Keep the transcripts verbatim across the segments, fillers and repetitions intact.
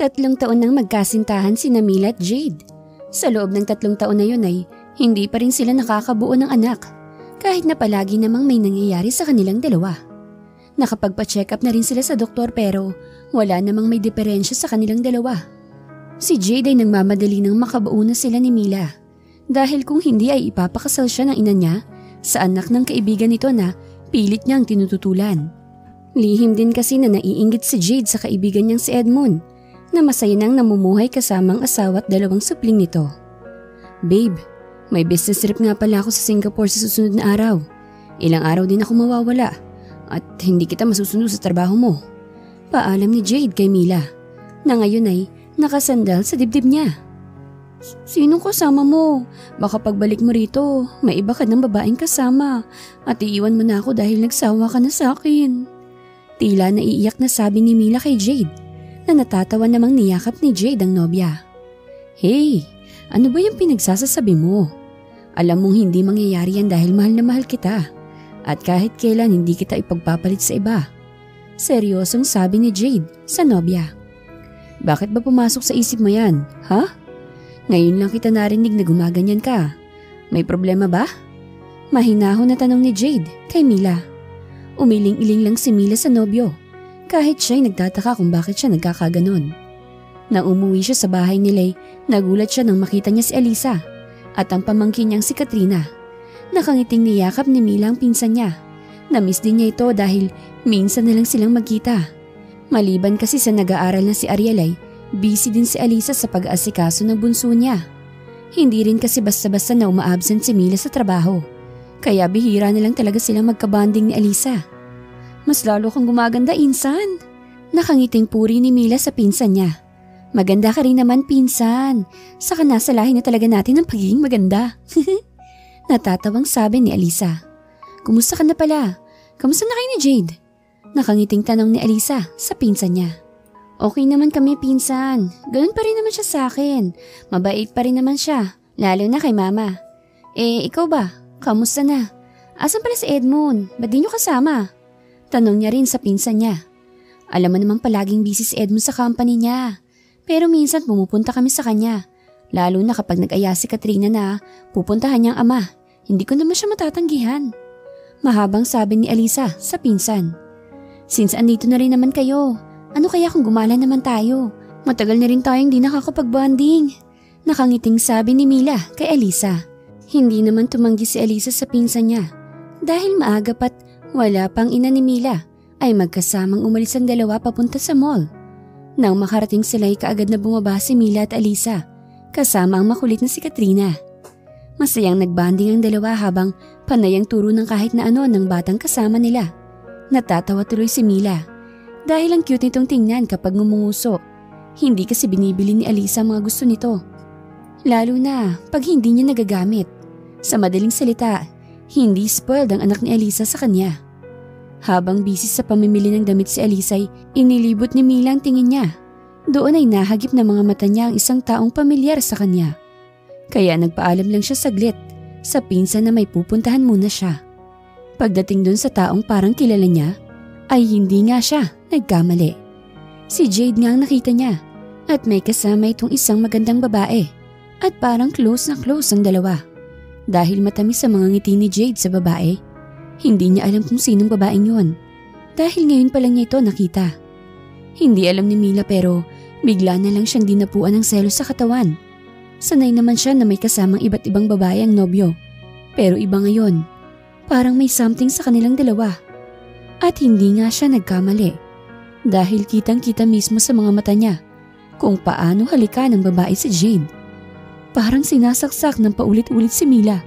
Tatlong taon nang magkasintahan sina Mila at Jade. Sa loob ng tatlong taon na yun ay hindi pa rin sila nakakabuo ng anak, kahit na palagi namang may nangyayari sa kanilang dalawa. Nakapagpa-check up na rin sila sa doktor pero wala namang may diferensya sa kanilang dalawa. Si Jade ay nagmamadali nang makabuo na sila ni Mila dahil kung hindi ay ipapakasal siya ng ina niya sa anak ng kaibigan nito na pilit niyang tinututulan. Lihim din kasi na naiinggit si Jade sa kaibigan niyang si Edmund na masaya nang namumuhay kasamang asawa at dalawang supling nito. Babe, may business trip nga pala ako sa Singapore sa susunod na araw. Ilang araw din ako mawawala at hindi kita masusunod sa trabaho mo. Paalam ni Jade kay Mila na ngayon ay nakasandal sa dibdib niya. Sinong kasama mo? Baka pagbalik mo rito, may iba ka ng babaeng kasama at iiwan mo na ako dahil nagsawa ka na sa akin. Tila naiiyak na sabi ni Mila kay Jade na natatawa namang niyakap ni Jade ang nobya. Hey, ano ba yung pinagsasasabi mo? Alam mong hindi mangyayari yan dahil mahal na mahal kita at kahit kailan hindi kita ipagpapalit sa iba. Seryosong sabi ni Jade sa nobya. Bakit ba pumasok sa isip mo yan, ha? Ngayon lang kita narinig na gumaganyan ka. May problema ba? Mahinahon na tanong ni Jade kay Mila. Umiling-iling lang si Mila sa nobyo kahit siya'y nagtataka kung bakit siya nagkakaganon. Nang umuwi siya sa bahay nila'y nagulat siya nang makita niya si Alisa at ang pamangkin niyang si Katrina. Nakangiting niyakap ni Mila ang pinsan niya. Namiss din niya ito dahil minsan na lang silang magkita. Maliban kasi sa nag-aaral na si Ariel ay busy din si Alisa sa pag-aasikaso ng bunso niya. Hindi rin kasi basta-basta na uma-absent si Mila sa trabaho. Kaya bihira na lang talaga silang magkabanding ni Alisa. Mas lalo kang gumaganda, insan. Nakangiting puri ni Mila sa pinsan niya. Maganda ka rin naman, pinsan. Saka nasa lahi na talaga natin ang pagiging maganda. Natatawang sabi ni Alisa. Kumusta ka na pala? Kamusta na kayo ni Jade? Nakangiting tanong ni Alisa sa pinsan niya. Okay naman kami, pinsan. Ganun pa rin naman siya sa akin. Mabait pa rin naman siya, lalo na kay mama. Eh, ikaw ba? Kamusta na? Asan pala si Edmund? Ba't di niyo kasama? Tanong niya rin sa pinsan niya. Alam mo namang palaging busy si Edmund sa company niya. Pero minsan pumupunta kami sa kanya. Lalo na kapag nag-aya si Katrina na pupuntahan niyang ama. Hindi ko naman siya matatanggihan. Mahabang sabi ni Alisa sa pinsan. Since andito na rin naman kayo, ano kaya kung gumala naman tayo? Matagal na rin tayong di nakakapag-bonding. Nakangiting sabi ni Mila kay Alisa. Hindi naman tumanggi si Alisa sa pinsan niya. Dahil maaga pa't wala pang ina ni Mila ay magkasamang umalis ang dalawa papunta sa mall. Nang makarating sila ay kaagad na bumaba si Mila at Alisa kasama ang makulit na si Katrina. Masayang nagbanding ang dalawa habang panayang turo ng kahit na ano ng batang kasama nila. Natatawa tuloy si Mila dahil ang cute nitong tingnan kapag ngumunguso. Hindi kasi binibili ni Alisa mga gusto nito. Lalo na pag hindi niya nagagamit. Sa madaling salita, hindi spoiled ang anak ni Alisa sa kanya. Habang busy sa pamimili ng damit si Alisa ay inilibot ni Mila ang tingin niya. Doon ay nahagip na mga mata niya ang isang taong pamilyar sa kanya. Kaya nagpaalam lang siya saglit sa pinsan na may pupuntahan muna siya. Pagdating doon sa taong parang kilala niya, ay hindi nga siya nagkamali. Si Jade nga ang nakita niya at may kasama itong isang magandang babae at parang close na close ang dalawa. Dahil matamis sa mga ngiti ni Jade sa babae, hindi niya alam kung sinong babaeng yon. Dahil ngayon pa lang niya ito nakita. Hindi alam ni Mila pero bigla na lang siyang dinapuan ng selos sa katawan. Sanay naman siya na may kasamang iba't ibang babae ang nobyo. Pero iba ngayon, parang may something sa kanilang dalawa. At hindi nga siya nagkamali. Dahil kitang-kita mismo sa mga mata niya kung paano halikan ng babae si Jade. Parang sinasaksak ng paulit-ulit si Mila.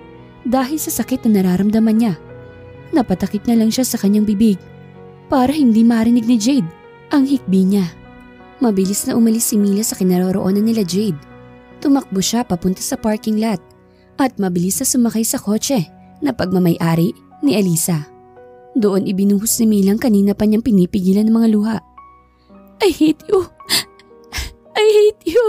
Dahil sa sakit na nararamdaman niya, napatakip na lang siya sa kanyang bibig para hindi marinig ni Jade ang hikbi niya. Mabilis na umalis si Mila sa kinaroroonan nila Jade. Tumakbo siya papunta sa parking lot at mabilis na sumakay sa kotse na pagmamay-ari ni Alisa. Doon ibinuhos ni Mila ang kanina pa niyang pinipigilan ng mga luha. I hate you! I hate you!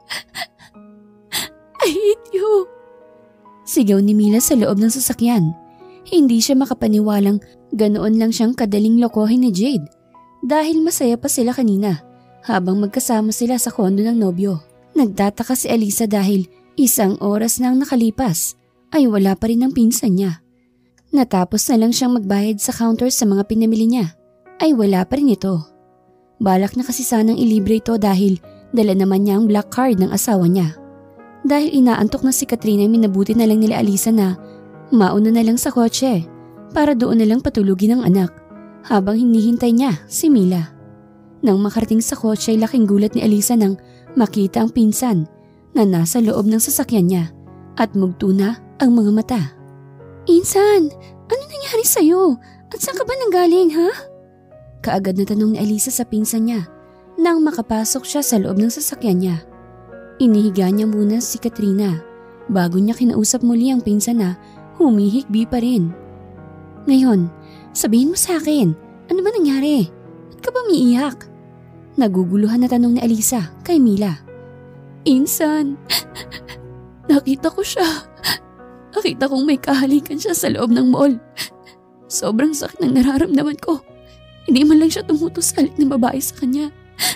I hate you! Sigaw ni Mila sa loob ng sasakyan. Hindi siya makapaniwalang ganoon lang siyang kadaling lokohin ni Jade dahil masaya pa sila kanina habang magkasama sila sa kondo ng nobyo. Nagtataka si Alisa dahil isang oras nang nakalipas ay wala pa rin ang pinsan niya. Natapos na lang siyang magbayad sa counter sa mga pinamili niya ay wala pa rin ito. Balak na kasi sanang ilibre ito dahil dala naman niya ang black card ng asawa niya. Dahil inaantok na si Katrina, minabuti na lang nila Alisa na mauna na lang sa kotse para doon na lang patulugin ang anak habang hinihintay niya si Mila. Nang makarating sa kotse ay laking gulat ni Alisa nang makita ang pinsan na nasa loob ng sasakyan niya at mugto na ang mga mata. "Insan, ano nangyari sa'yo? At saan ka ba nanggaling, ha?" Kaagad na tanong ni Alisa sa pinsan niya nang makapasok siya sa loob ng sasakyan niya. Inihiga niya muna si Katrina bago niya kinausap muli ang pinsan na humihikbi pa rin. "Ngayon, sabihin mo sa akin, ano ba nangyari? Ba't ka ba umiiyak?" Naguguluhan na tanong ni Alisa kay Mila. "Insan, nakita ko siya. Nakita kong may kahalikan siya sa loob ng mall. Sobrang sakit ng nararamdaman ko. Hindi man lang siya tumutos sa halik ng babae sa kanya."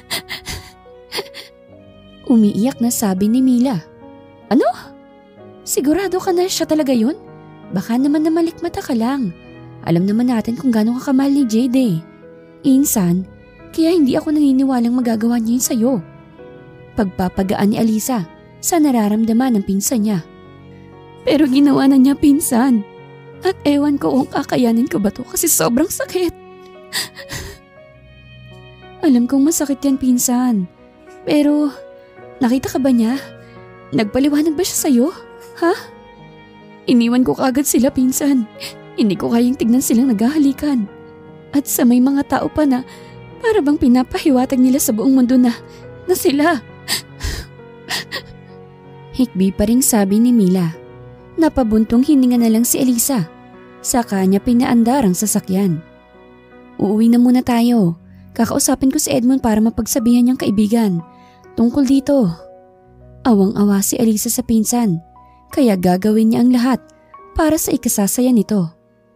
Umiiyak na sabi ni Mila. "Ano? Sigurado ka na siya talaga yun? Baka naman na malikmata ka lang. Alam naman natin kung gaano ka kamahal ni Jade eh. Insan, kaya hindi ako naniniwalang magagawa niya yun sa'yo." Pagpapagaan ni Alisa sa nararamdaman ng pinsan niya. "Pero ginawa na niya, pinsan. At ewan ko kung kakayanin ko ba to kasi sobrang sakit." "Alam kong masakit yan, pinsan. Pero nakita ka ba niya? Nagpaliwanag ba siya sa'yo? Ha?" "Iniwan ko kaagad sila, pinsan. Hindi ko kayang tignan silang naghahalikan. At sa may mga tao pa na para bang pinapahiwatag nila sa buong mundo na, na sila." Hikbi pa ring sabi ni Mila. Napabuntong hininga na lang si Alisa. Saka niya pinaandar ang sasakyan. "Uuwi na muna tayo. Kakausapin ko si Edmond para mapagsabihan niyang kaibigan tungkol dito." Awang-awa si Alisa sa pinsan, kaya gagawin niya ang lahat para sa ikasasaya nito.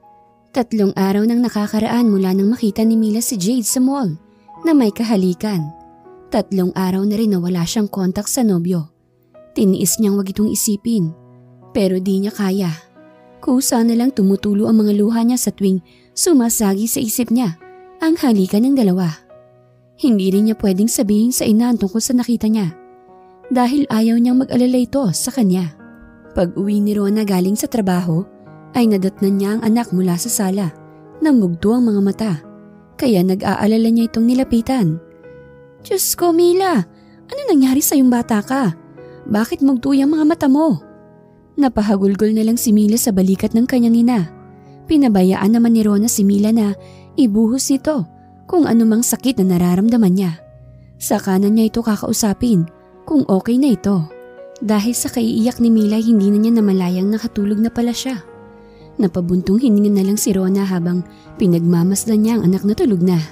Tatlong araw nang nakakaraan mula nang makita ni Mila si Jade sa mall na may kahalikan. Tatlong araw na rin na wala siyang kontak sa nobyo. Tiniis niyang wag itong isipin, pero di niya kaya. Kusa na lang tumutulo ang mga luha niya sa tuwing sumasagi sa isip niya ang halikan ng dalawa. Hindi rin niya pwedeng sabihin sa ina tungkol sa nakita niya dahil ayaw niyang mag-alala ito sa kanya. Pag uwi ni Rona galing sa trabaho ay nadatnan niya ang anak mula sa sala nang mugto ang mga mata, kaya nag-aalala niya itong nilapitan. "Diyos ko, Mila, ano nangyari sa iyong bata ka? Bakit mugto yung mga mata mo?" Napahagulgol na lang si Mila sa balikat ng kanyang ina. Pinabayaan naman ni Rona si Mila na ibuhos nito kung anumang sakit na nararamdaman niya. Sa kanan niya ito kakausapin kung okay na ito. Dahil sa kaiiyak ni Mila, hindi na niya namalayang nakatulog na pala siya. Napabuntong hininga na lang si Rona habang pinagmamasdan niya ang anak na tulog na.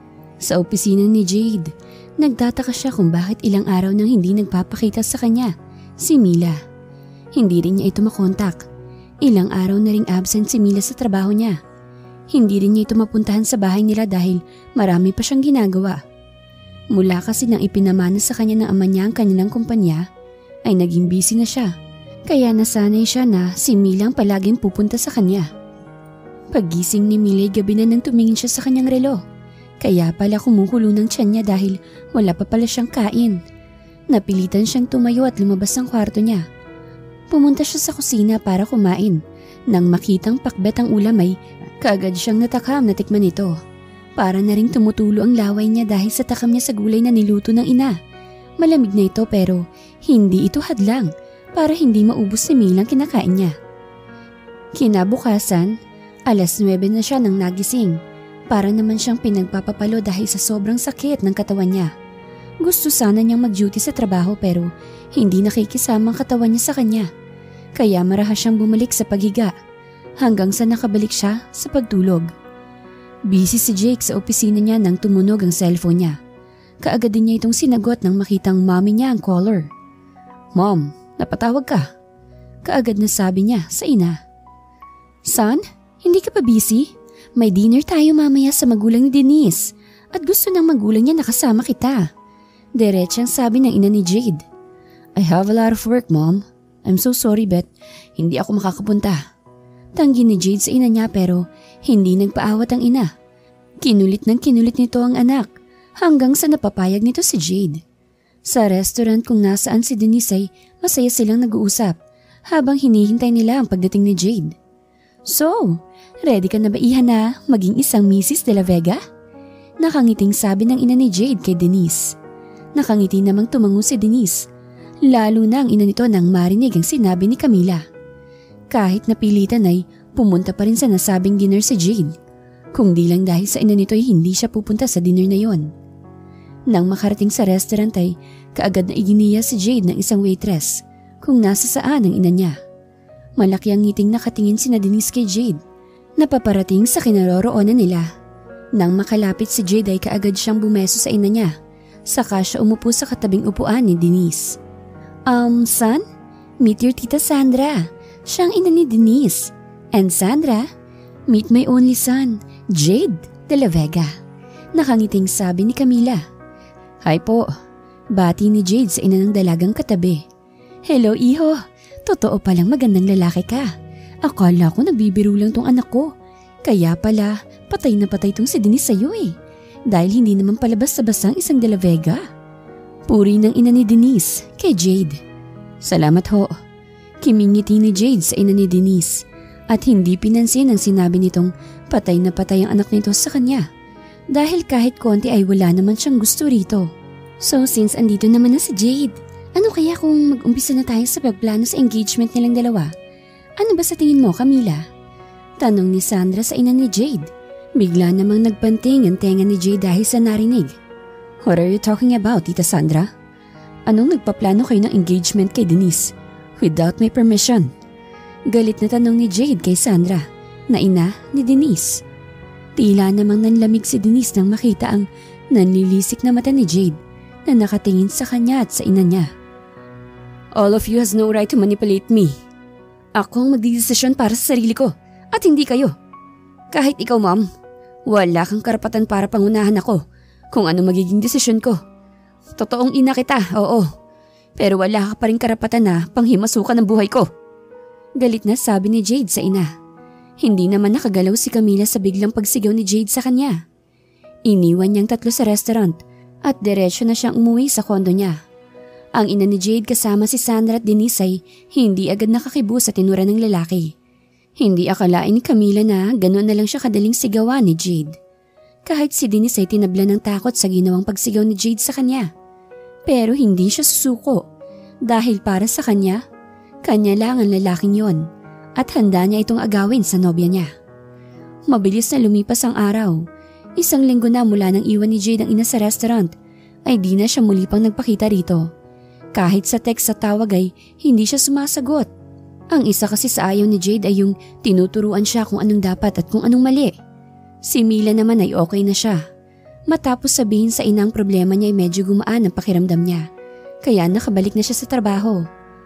Sa opisina ni Jade, nagtataka siya kung bakit ilang araw nang hindi nagpapakita sa kanya si Mila. Hindi rin niya ito makontak. Ilang araw na ring absent si Mila sa trabaho niya. Hindi rin niya ito mapuntahan sa bahay nila dahil marami pa siyang ginagawa. Mula kasi nang ipinamana sa kanya ng ama niya ang kanilang kumpanya, ay naging busy na siya. Kaya nasanay siya na si Mila ang palaging pupunta sa kanya. Paggising ni Mila ay gabi na nang tumingin siya sa kanyang relo. Kaya pala kumukulo ng tiyan niya dahil wala pa pala siyang kain. Napilitan siyang tumayo at lumabas ng kwarto niya. Pumunta siya sa kusina para kumain. Nang makitang pakbet ang ulam ay kaagad siyang natakam na tikman ito. Para na ring tumutulo ang laway niya dahil sa takam niya sa gulay na niluto ng ina. Malamig na ito pero hindi ito hadlang para hindi maubos si Mila ang kinakain niya. Kinabukasan, alas nuwebe na siya nang nagising. Para naman siyang pinagpapapalo dahil sa sobrang sakit ng katawan niya. Gusto sana niyang mag-duty sa trabaho pero hindi nakikisama ang katawan niya sa kanya. Kaya marahas siyang bumalik sa paghiga hanggang sa nakabalik siya sa pagtulog. Busy si Jake sa opisina niya nang tumunog ang cellphone niya. Kaagad din niya itong sinagot nang makitang mommy niya ang caller. "Mom, napatawag ka?" Kaagad na sabi niya sa ina. "Son, hindi ka pa busy? May dinner tayo mamaya sa magulang ni Denise at gusto ng magulang niya nakasama kita. Diretsang sabi ng ina ni Jade. I have a lot of work, Mom. I'm so sorry, Bet. Hindi ako makakapunta. Tanggi ni Jade sa ina niya pero hindi nagpaawat ang ina. Kinulit ng kinulit nito ang anak hanggang sa napapayag nito si Jade. Sa restaurant kung nasaan si Denise ay masaya silang nag-uusap habang hinihintay nila ang pagdating ni Jade. So, ready ka na ba iha na maging isang Missus De La Vega? Nakangiting sabi ng ina ni Jade kay Denise. Nakangiti namang tumango si Denise, lalo na ang ina nito nang marinig ang sinabi ni Camila. Kahit napilitan ay pumunta pa rin sa nasabing dinner si Jade. Kung di lang dahil sa ina nito ay hindi siya pupunta sa dinner na yon. Nang makarating sa restaurant ay kaagad na iginiya si Jade ng isang waitress kung nasa saan ang ina niya. Malaki ang ngiting nakatingin sina Denise kay Jade na paparating sa kinaroroonan nila. Nang makalapit si Jade ay kaagad siyang bumeso sa ina niya, saka siya umupo sa katabing upuan ni Denise. Um, son? Meet your tita Sandra. Siyang ina ni Denise. And Sandra, meet my only son, Jade De La Vega. Nakangiting sabi ni Camila. Hi po. Bati ni Jade sa ina ng dalagang katabi. Hello iho, totoo palang magandang lalaki ka. Akala ko nagbibiro lang tong anak ko. Kaya pala, patay na patay tong si Denise sa'yo eh. Dahil hindi naman palabas sa basang isang De La Vega. Puri ng ina ni Denise kay Jade. Salamat ho. Kimingiti ni Jade sa ina ni Denise at hindi pinansin ang sinabi nitong patay na patay ang anak nito sa kanya dahil kahit konti ay wala naman siyang gusto rito. So since andito naman na si Jade, ano kaya kung mag-umpisa na tayo sa pagplano sa engagement nilang dalawa? Ano ba sa tingin mo, Camila? Tanong ni Sandra sa ina ni Jade. Bigla namang nagpanting ang tenga ni Jade dahil sa narinig. What are you talking about, Tita Sandra? Anong nagpaplano kayo ng engagement kay Denise without my permission? Galit na tanong ni Jade kay Sandra, na ina ni Denise. Tila namang nanlamig si Denise nang makita ang nanlilisik na mata ni Jade na nakatingin sa kanya at sa ina niya. All of you has no right to manipulate me. Ako ang magdidesisyon para sa sarili ko at hindi kayo. Kahit ikaw, Mom, wala kang karapatan para pangunahan ako kung ano magiging desisyon ko. Totoong ina kita, oo. Pero wala ka pa rin karapatan na panghimasukan ng buhay ko. Galit na sabi ni Jade sa ina. Hindi naman nakagalaw si Camila sa biglang pagsigaw ni Jade sa kanya. Iniwan niyang tatlo sa restaurant at diretsyo na siyang umuwi sa kondo niya. Ang ina ni Jade kasama si Sandra at Denise ay hindi agad nakakibo sa tinura ng lalaki. Hindi akalain ni Camila na gano'n na lang siya kadaling sigawan ni Jade. Kahit si Denise ay tinabla ng takot sa ginawang pagsigaw ni Jade sa kanya. Pero hindi siya susuko dahil para sa kanya, kanya lang ang lalaking yon at handa niya itong agawin sa nobya niya. Mabilis na lumipas ang araw. Isang linggo na mula nang iwan ni Jade ang ina sa restaurant ay di na siya muli pang nagpakita rito. Kahit sa text sa tawag ay hindi siya sumasagot. Ang isa kasi sa ayaw ni Jade ay yung tinuturuan siya kung anong dapat at kung anong mali. Si Mila naman ay okay na siya. Matapos sabihin sa inang problema niya ay medyo gumaan ang pakiramdam niya. Kaya nakabalik na siya sa trabaho.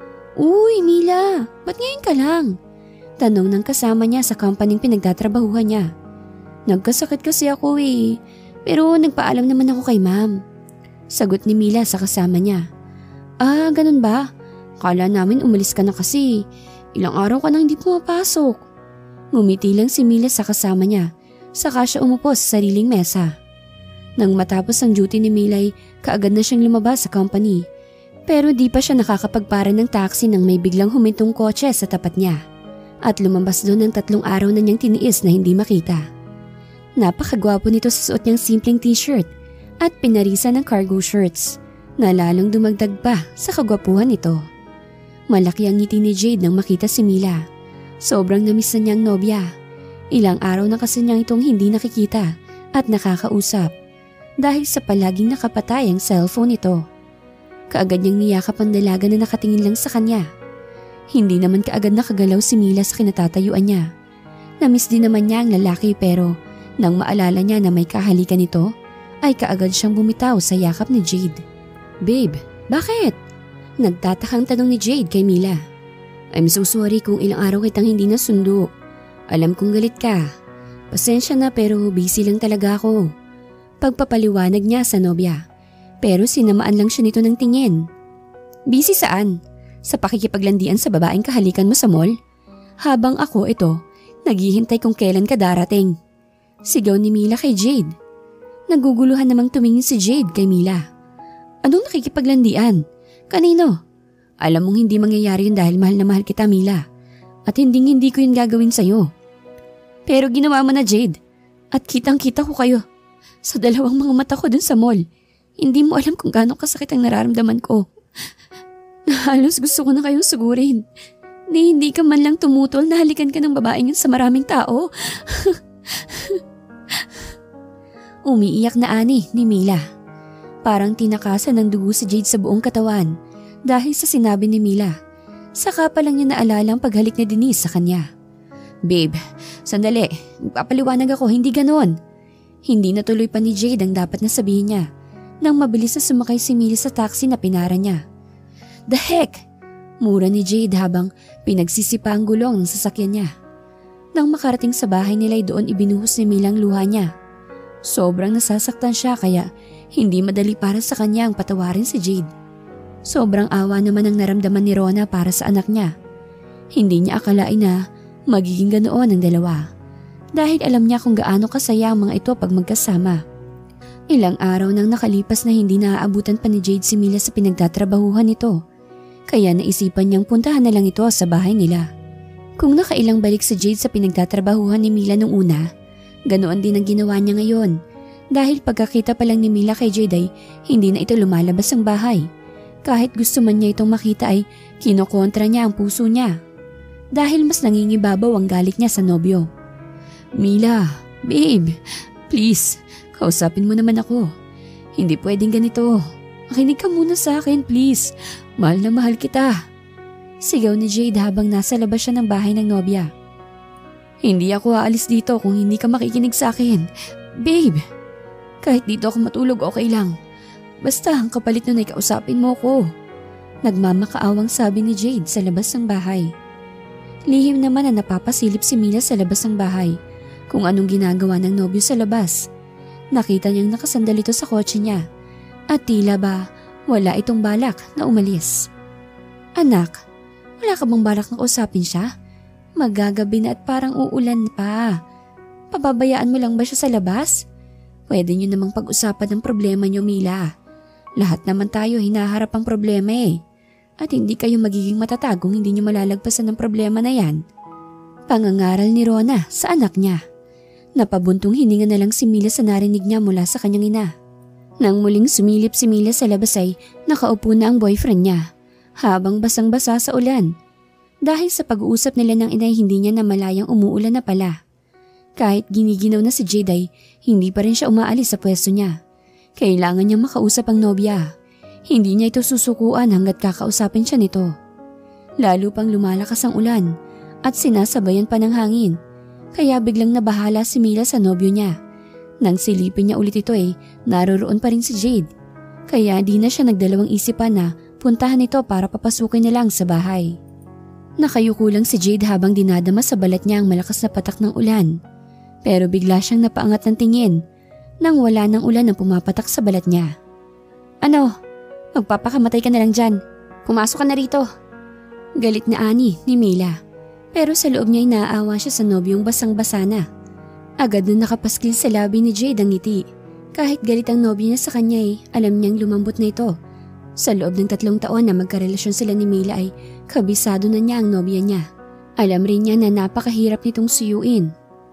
Uy, Mila, ba't ngayon ka lang? Tanong ng kasama niya sa companyng pinagtatrabahuhan niya. Nagkasakit kasi ako eh, pero nagpaalam naman ako kay ma'am. Sagot ni Mila sa kasama niya. Ah, ganun ba? Kala namin umalis ka na kasi. Ilang araw ka nang hindi pumapasok. Ngumiti lang si Mila sa kasama niya. Saka siya umupo sa sariling mesa. Nang matapos ang duty ni Milay, kaagad na siyang lumabas sa company. Pero di pa siya nakakapagpara ng taxi nang may biglang humintong kotse sa tapat niya. At lumabas doon ng tatlong araw na niyang tiniis na hindi makita. Napakagwapo nito sa suot niyang simpleng t-shirt at pinarisan ng cargo shirts na lalong dumagdag pa sa kagwapuhan nito. Malaki ang ngiti ni Jade nang makita si Mila. Sobrang namiss na niyang nobya. Ilang araw na kasi niyang itong hindi nakikita at nakakausap dahil sa palaging nakapatay ang cellphone nito. Kaagad niyang niyakap ang dalaga na nakatingin lang sa kanya. Hindi naman kaagad nakagalaw si Mila sa kinatatayuan niya. Namiss din naman niya ang lalaki pero nang maalala niya na may kahalikan nito, ay kaagad siyang bumitaw sa yakap ni Jade. Babe, bakit? Nagtatakang tanong ni Jade kay Mila. I'm so sorry kung ilang araw kitang hindi nasundo. Alam kong galit ka. Pasensya na pero busy lang talaga ako. Pagpapaliwanag niya sa nobya. Pero sinamaan lang siya nito ng tingin. Busy saan? Sa pakikipaglandian sa babaeng kahalikan mo sa mall? Habang ako ito, naghihintay kung kailan ka darating. Sigaw ni Mila kay Jade. Naguguluhan namang tumingin si Jade kay Mila. Anong nakikipaglandian? Kanino? Alam mong hindi mangyayari yun dahil mahal na mahal kita, Mila. At hindi hindi ko yun gagawin sa'yo. Pero ginawa mo na, Jade. At kitang kita ko kayo. Sa dalawang mga mata ko dun sa mall. Hindi mo alam kung gaano kasakit ang nararamdaman ko. Halos gusto ko na kayong sugurin. Ni hindi ka man lang tumutol na halikan ka ng babaeng yun sa maraming tao. Umiiyak na ani ni Mila. Parang tinakasan ng dugo si Jade sa buong katawan dahil sa sinabi ni Mila. Saka pa lang niya naalala ang paghalik ni Denise sa kanya. Babe, sandali. Magpapaliwanag ako, hindi ganon. Hindi natuloy pa ni Jade ang dapat na sabihin niya nang mabilis na sumakay si Mila sa taxi na pinara niya. The heck? Mura ni Jade habang pinagsisipa ang gulong ng sasakyan niya. Nang makarating sa bahay nila ay doon ibinuhos ni Mila ang luha niya. Sobrang nasasaktan siya kaya hindi madali para sa kanya ang patawarin si Jade. Sobrang awa naman ang naramdaman ni Rona para sa anak niya. Hindi niya akalain na magiging ganoon ang dalawa. Dahil alam niya kung gaano kasaya ang mga ito pag magkasama. Ilang araw nang nakalipas na hindi naaabutan pa ni Jade si Mila sa pinagtatrabahuhan nito. Kaya naisipan niyang puntahan na lang ito sa bahay nila. Kung nakailang balik si Jade sa pinagtatrabahuhan ni Mila nung una, ganoon din ang ginawa niya ngayon. Dahil pagkakita pa lang ni Mila kay Jade ay hindi na ito lumalabas ang bahay. Kahit gusto man niya itong makita ay kinokontra niya ang puso niya. Dahil mas nangingibabaw ang galit niya sa nobyo. Mila, babe, please, kausapin mo naman ako. Hindi pwedeng ganito. Makinig ka muna sa akin, please. Mahal na mahal kita. Sigaw ni Jade habang nasa labas siya ng bahay ng nobya. Hindi ako aalis dito kung hindi ka makikinig sa akin. Babe, kahit dito ako matulog okay lang. Basta ang kapalit nun ay kausapin mo ko. Nagmamakaawang sabi ni Jade sa labas ng bahay. Lihim naman na napapasilip si Mila sa labas ng bahay kung anong ginagawa ng nobyo sa labas. Nakita niyang nakasandal ito sa kotse niya at tila ba wala itong balak na umalis. Anak, wala ka bang balak na kausapin siya? Magagabi na at parang uulan pa. Pababayaan mo lang ba siya sa labas? Pwede niyo namang pag-usapan ang problema niyo, Mila. Lahat naman tayo hinaharap ang problema eh. At hindi kayo magiging matatag kung hindi niyo malalagpasan ng problema na yan. Pangangaral ni Rona sa anak niya. Napabuntong hininga na lang si Mila sa narinig niya mula sa kanyang ina. Nang muling sumilip si Mila sa labas ay nakaupo na ang boyfriend niya habang basang-basa sa ulan. Dahil sa pag-uusap nila ng ina hindi niya namalayang umuulan na pala. Kahit giniginaw na si Jade ay hindi pa rin siya umaalis sa pwesto niya. Kailangan niyang makausap ang nobya. Hindi niya ito susukuan hanggat kakausapin siya nito. Lalo pang lumalakas ang ulan at sinasabayan pa ng hangin. Kaya biglang nabahala si Mila sa nobyo niya. Nang silipin niya ulit ito eh, naroroon pa rin si Jade. Kaya di na siya nagdalawang isipan na puntahan ito para papasukin na lang sa bahay. Nakayuko lang si Jade habang dinadama sa balat niya ang malakas na patak ng ulan. Pero bigla siyang napaangat ng tingin nang wala ng ulan na pumapatak sa balat niya. Ano? Magpapakamatay ka na lang dyan. Pumasok ka na rito. Galit na ani ni Mila. Pero sa loob niya ay naaawa siya sa nobyong basang-basa na. Agad na nakapaskil sa labi ni Jade ang ngiti. Kahit galit ang nobyo niya sa kanya ay alam niyang lumambot na ito. Sa loob ng tatlong taon na magkarelasyon sila ni Mila ay kabisado na niya ang nobya niya. Alam rin niya na napakahirap nitong suyuin.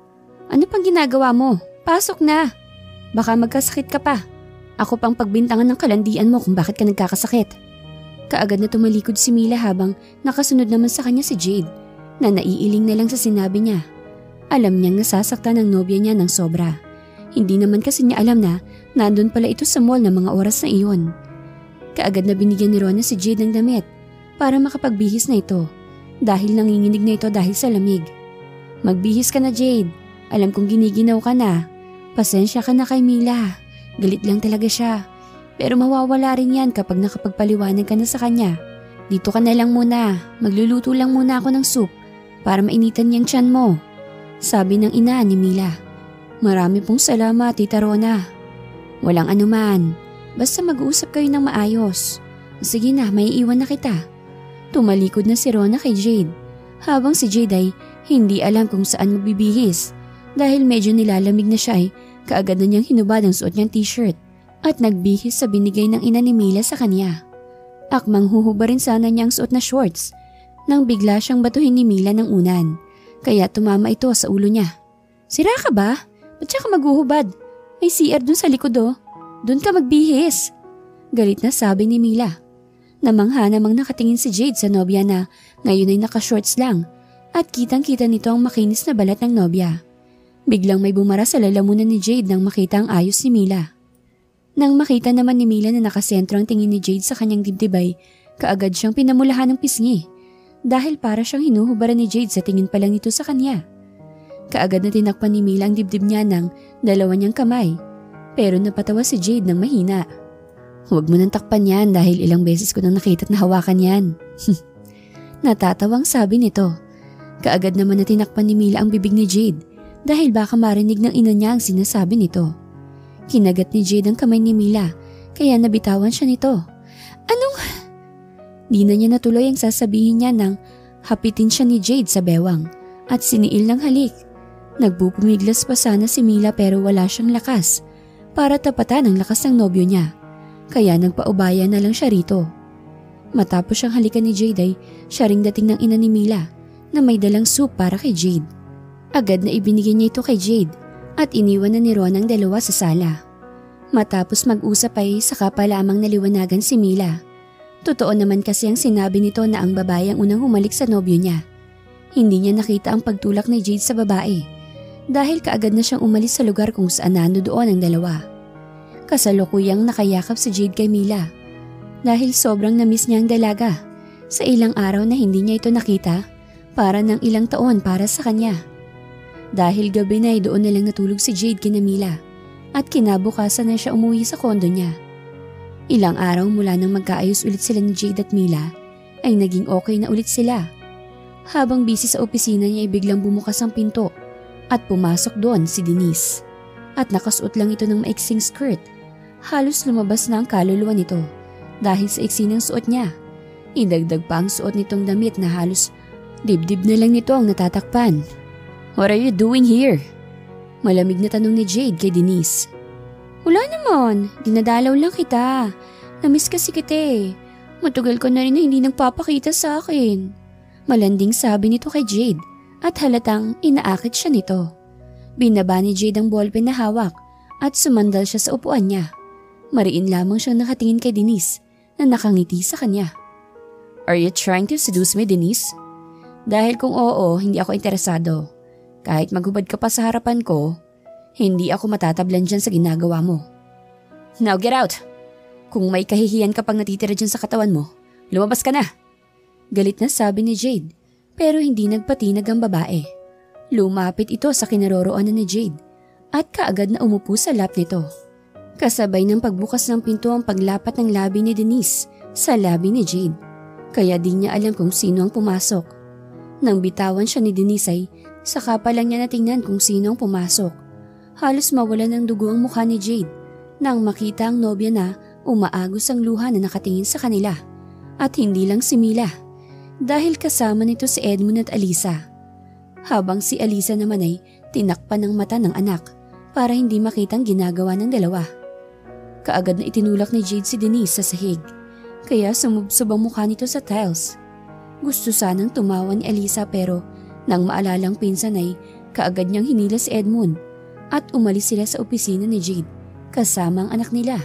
Ano pang ginagawa mo? Pasok na. Baka magkasakit ka pa. Ako pang pagbintangan ng kalandian mo kung bakit ka nagkakasakit. Kaagad na tumalikod si Mila habang nakasunod naman sa kanya si Jade na naiiling na lang sa sinabi niya. Alam niyang nasasaktan ang nobya niya ng sobra. Hindi naman kasi niya alam na nandun pala ito sa mall ng mga oras na iyon. Kaagad na binigyan ni Rona si Jade ng damit para makapagbihis na ito dahil nanginginig na ito dahil sa lamig. Magbihis ka na, Jade. Alam kong giniginaw ka na. Pasensya ka na kay Mila. Galit lang talaga siya. Pero mawawala rin yan kapag nakapagpaliwanag ka na sa kanya. Dito ka na lang muna. Magluluto lang muna ako ng soup para mainitan niyang tiyan mo. Sabi ng ina ni Mila. Marami pong salamat, Tita Rona. Walang anuman. Basta mag-uusap kayo ng maayos. Sige na, may iwan na kita. Tumalikod na si Rona kay Jade, habang si Jade ay hindi alam kung saan magbibihis. Dahil medyo nilalamig na siya ay kaagad na niyang hinubad ang suot niyang t-shirt at nagbihis sa binigay ng ina ni Mila sa kanya. Akmang huhubarin sana niya ang suot na shorts nang bigla siyang batuhin ni Mila ng unan, kaya tumama ito sa ulo niya. Sira ka ba? Ba't siya ka maghuhubad? May C R dun sa likod oh. Dun ka magbihis. Galit na sabi ni Mila. Namangha namang nakatingin si Jade sa nobya na ngayon ay naka-shorts lang at kitang-kita nito ang makinis na balat ng nobya. Biglang may bumara sa lalamunan ni Jade nang makita ang ayos ni Mila. Nang makita naman ni Mila na nakasentro ang tingin ni Jade sa kanyang dibdib ay kaagad siyang pinamulahan ng pisngi dahil para siyang hinuhubaran ni Jade sa tingin pa lang nito sa kanya. Kaagad na tinakpan ni Mila ang dibdib niya ng dalawa niyang kamay pero napatawa si Jade ng mahina. Huwag mo nang takpan yan dahil ilang beses ko nang nakita at nahawakan yan. Natatawang sabi nito. Kaagad naman na tinakpan ni Mila ang bibig ni Jade dahil baka marinig ng ina niya ang sinasabi nito. Kinagat ni Jade ang kamay ni Mila kaya nabitawan siya nito. Anong... Di na niya natuloy ang sasabihin niya nang hapitin siya ni Jade sa bewang at siniil ng halik. Nagpupumiglas pa sana si Mila pero wala siyang lakas para tapatan ang lakas ng nobyo niya. Kaya nagpaubaya na lang siya rito. Matapos siyang halikan ni Jade ay siya ring dating ng ina ni Mila na may dalang soup para kay Jade. Agad na ibinigay niya ito kay Jade at iniwan na ni Ron ang dalawa sa sala. Matapos mag-usap ay saka pa lamang naliwanagan si Mila. Totoo naman kasi ang sinabi nito na ang babae ang unang humalik sa nobyo niya. Hindi niya nakita ang pagtulak ni Jade sa babae dahil kaagad na siyang umalis sa lugar kung saan nandoon ang dalawa. Kasalukuyang nakayakap si Jade kay Mila dahil sobrang namiss niya ang dalaga sa ilang araw na hindi niya ito nakita para ng ilang taon para sa kanya. Dahil gabi na ay doon na lang natulog si Jade kina Mila at kinabukasan na siya umuwi sa kondo niya. Ilang araw mula nang magkaayos ulit sila ni Jade at Mila ay naging okay na ulit sila. Habang busy sa opisina niya ay biglang bumukas ang pinto at pumasok doon si Denise. At nakasuot lang ito ng maiksing skirt. Halos lumabas na ang kaluluwa nito dahil sa iksi ng suot niya. Idagdag pa ang suot nitong damit na halos dibdib na lang nito ang natatakpan. What are you doing here? Malamig na tanong ni Jade kay Denise. Wala naman, dinadalaw lang kita. Namiss kasi kita eh. Matagal ko na rin na hindi nagpapakita sa akin. Malanding sabi nito kay Jade at halatang inaakit siya nito. Binaba ni Jade ang ballpen na hawak at sumandal siya sa upuan niya. Mariin lamang siyang nakatingin kay Denise na nakangiti sa kanya. Are you trying to seduce me, Denise? Dahil kung oo, hindi ako interesado. Kahit maghubad ka pa sa harapan ko, hindi ako matatablan dyan sa ginagawa mo. Now get out! Kung may kahihiyan ka pang natitira dyan sa katawan mo, lumabas ka na! Galit na sabi ni Jade pero hindi nagpatinag ang babae. Lumapit ito sa kinaroroonan ni Jade at kaagad na umupo sa lap nito. Kasabay ng pagbukas ng pinto ang paglapat ng labi ni Denise sa labi ni Jade. Kaya di niya alam kung sino ang pumasok. Nang bitawan siya ni Denise ay saka pa lang niya natingnan kung sino ang pumasok. Halos mawala ng dugo ang mukha ni Jade nang makita ang nobya na umaagos ang luha na nakatingin sa kanila. At hindi lang si Mila dahil kasama nito si Edmund at Alisa. Habang si Alisa naman ay tinakpan ng mata ng anak para hindi makitang ginagawa ng dalawa. Kaagad na itinulak ni Jade si Denise sa sahig kaya sumubsob ang mukha nito sa tiles. Gusto sanang tumawa ni Alisa pero nang maalalang pinsan ay kaagad niyang hinila si Edmund at umalis sila sa opisina ni Jade kasama ang anak nila.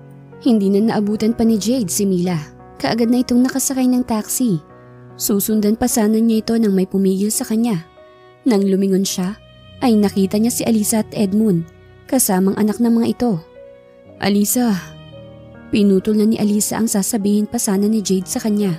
Hindi na naabutan pa ni Jade si Mila. Kaagad na itong nakasakay ng taxi. Susundan pa sana niya ito nang may pumigil sa kanya. Nang lumingon siya ay nakita niya si Alisa at Edmund kasamang anak ng mga ito. Alisa, pinutol na ni Alisa ang sasabihin pa sana ni Jade sa kanya.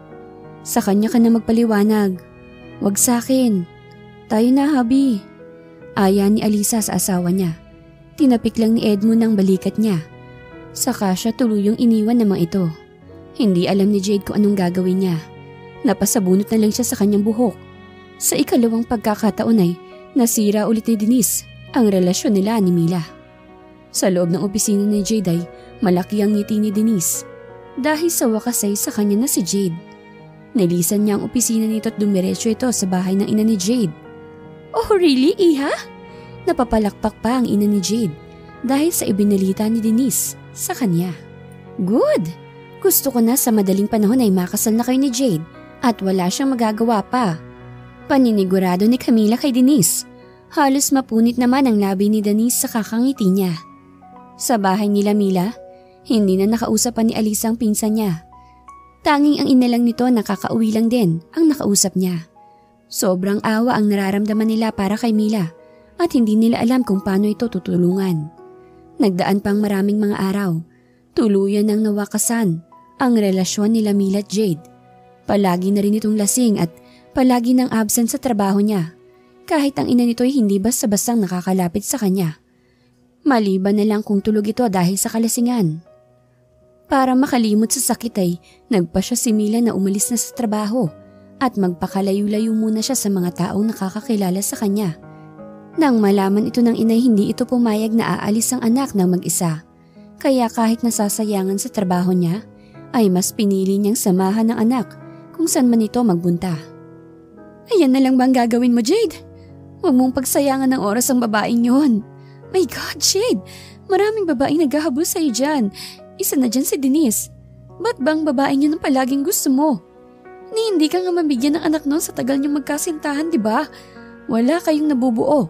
Sa kanya ka na magpaliwanag. Wag sa akin. Tayo na, habi. Aya ni Alisa sa asawa niya. Tinapik lang ni Edmund ang balikat niya. Saka siya tuluyong iniwan ng mga ito. Hindi alam ni Jade kung anong gagawin niya. Napasabunot na lang siya sa kanyang buhok. Sa ikalawang pagkakataon ay nasira ulit ni Denise ang relasyon nila ni Mila. Sa loob ng opisina ni Jade ay malaki ang ngiti ni Denise dahil sa wakas ay sa kanya na si Jade. Nilisan niya ang opisina nito at dumiretso ito sa bahay ng ina ni Jade. Oh really, Iha? Napapalakpak pa ang ina ni Jade dahil sa ibinalita ni Denise sa kanya. Good! Gusto ko na sa madaling panahon ay makasal na kayo ni Jade at wala siyang magagawa pa. Paninigurado ni Camila kay Denise. Halos mapunit naman ang labi ni Denise sa kakangiti niya. Sa bahay nila Mila, hindi na nakausap pa ni Alisa ang pinsan niya. Tanging ang ina lang nito nakakauwi lang din ang nakausap niya. Sobrang awa ang nararamdaman nila para kay Mila at hindi nila alam kung paano ito tutulungan. Nagdaan pang maraming mga araw. Tuluyan nang nawakasan ang relasyon nila Mila at Jade. Palagi na rin itong lasing at palagi nang absent sa trabaho niya. Kahit ang ina nito ay hindi basta-bastang nakakalapit sa kanya. Maliban na lang kung tulog ito dahil sa kalasingan. Para makalimot sa sakit ay nagpa siya si Mila na umalis na sa trabaho at magpakalayo-layo muna siya sa mga taong nakakakilala sa kanya. Nang malaman ito ng ina hindi ito pumayag na aalis ang anak ng mag-isa. Kaya kahit nasasayangan sa trabaho niya ay mas pinili niyang samahan ng anak kung saan man ito magbunta. Ayan na lang bang gagawin mo, Jade? Huwag mong pagsayangan ng oras ang babaeng yon. My God, Jade! Maraming babaeng naghahabol sa'yo dyan. Isa na dyan si Denise. Ba't bang babaeng yun ang palaging gusto mo? Ni hindi ka nga mabigyan ng anak noon sa tagal niyong magkasintahan, di ba? Wala kayong nabubuo.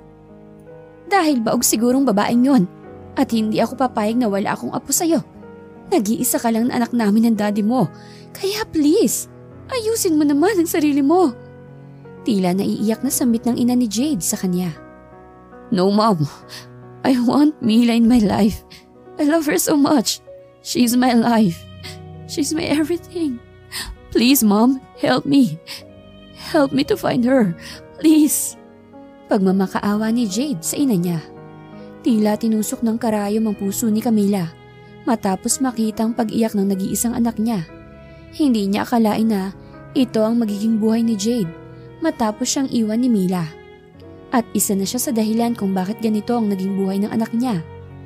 Dahil baog sigurong babaeng yon. At hindi ako papayag na wala akong apo sa'yo. Nag-iisa ka lang na anak namin ng daddy mo. Kaya please, ayusin mo naman ang sarili mo. Tila naiiyak na sambit ng ina ni Jade sa kanya. No, Mom. I want Mila in my life. I love her so much. She's my life. She's my everything. Please, Mom, help me. Help me to find her. Please. Pagmamakaawa ni Jade sa ina niya. Tila tinusok ng karayom ang puso ni Camila matapos makita ang pag-iyak ng nag-iisang anak niya. Hindi niya akalain na ito ang magiging buhay ni Jade matapos siyang iwan ni Mila. At isa na siya sa dahilan kung bakit ganito ang naging buhay ng anak niya.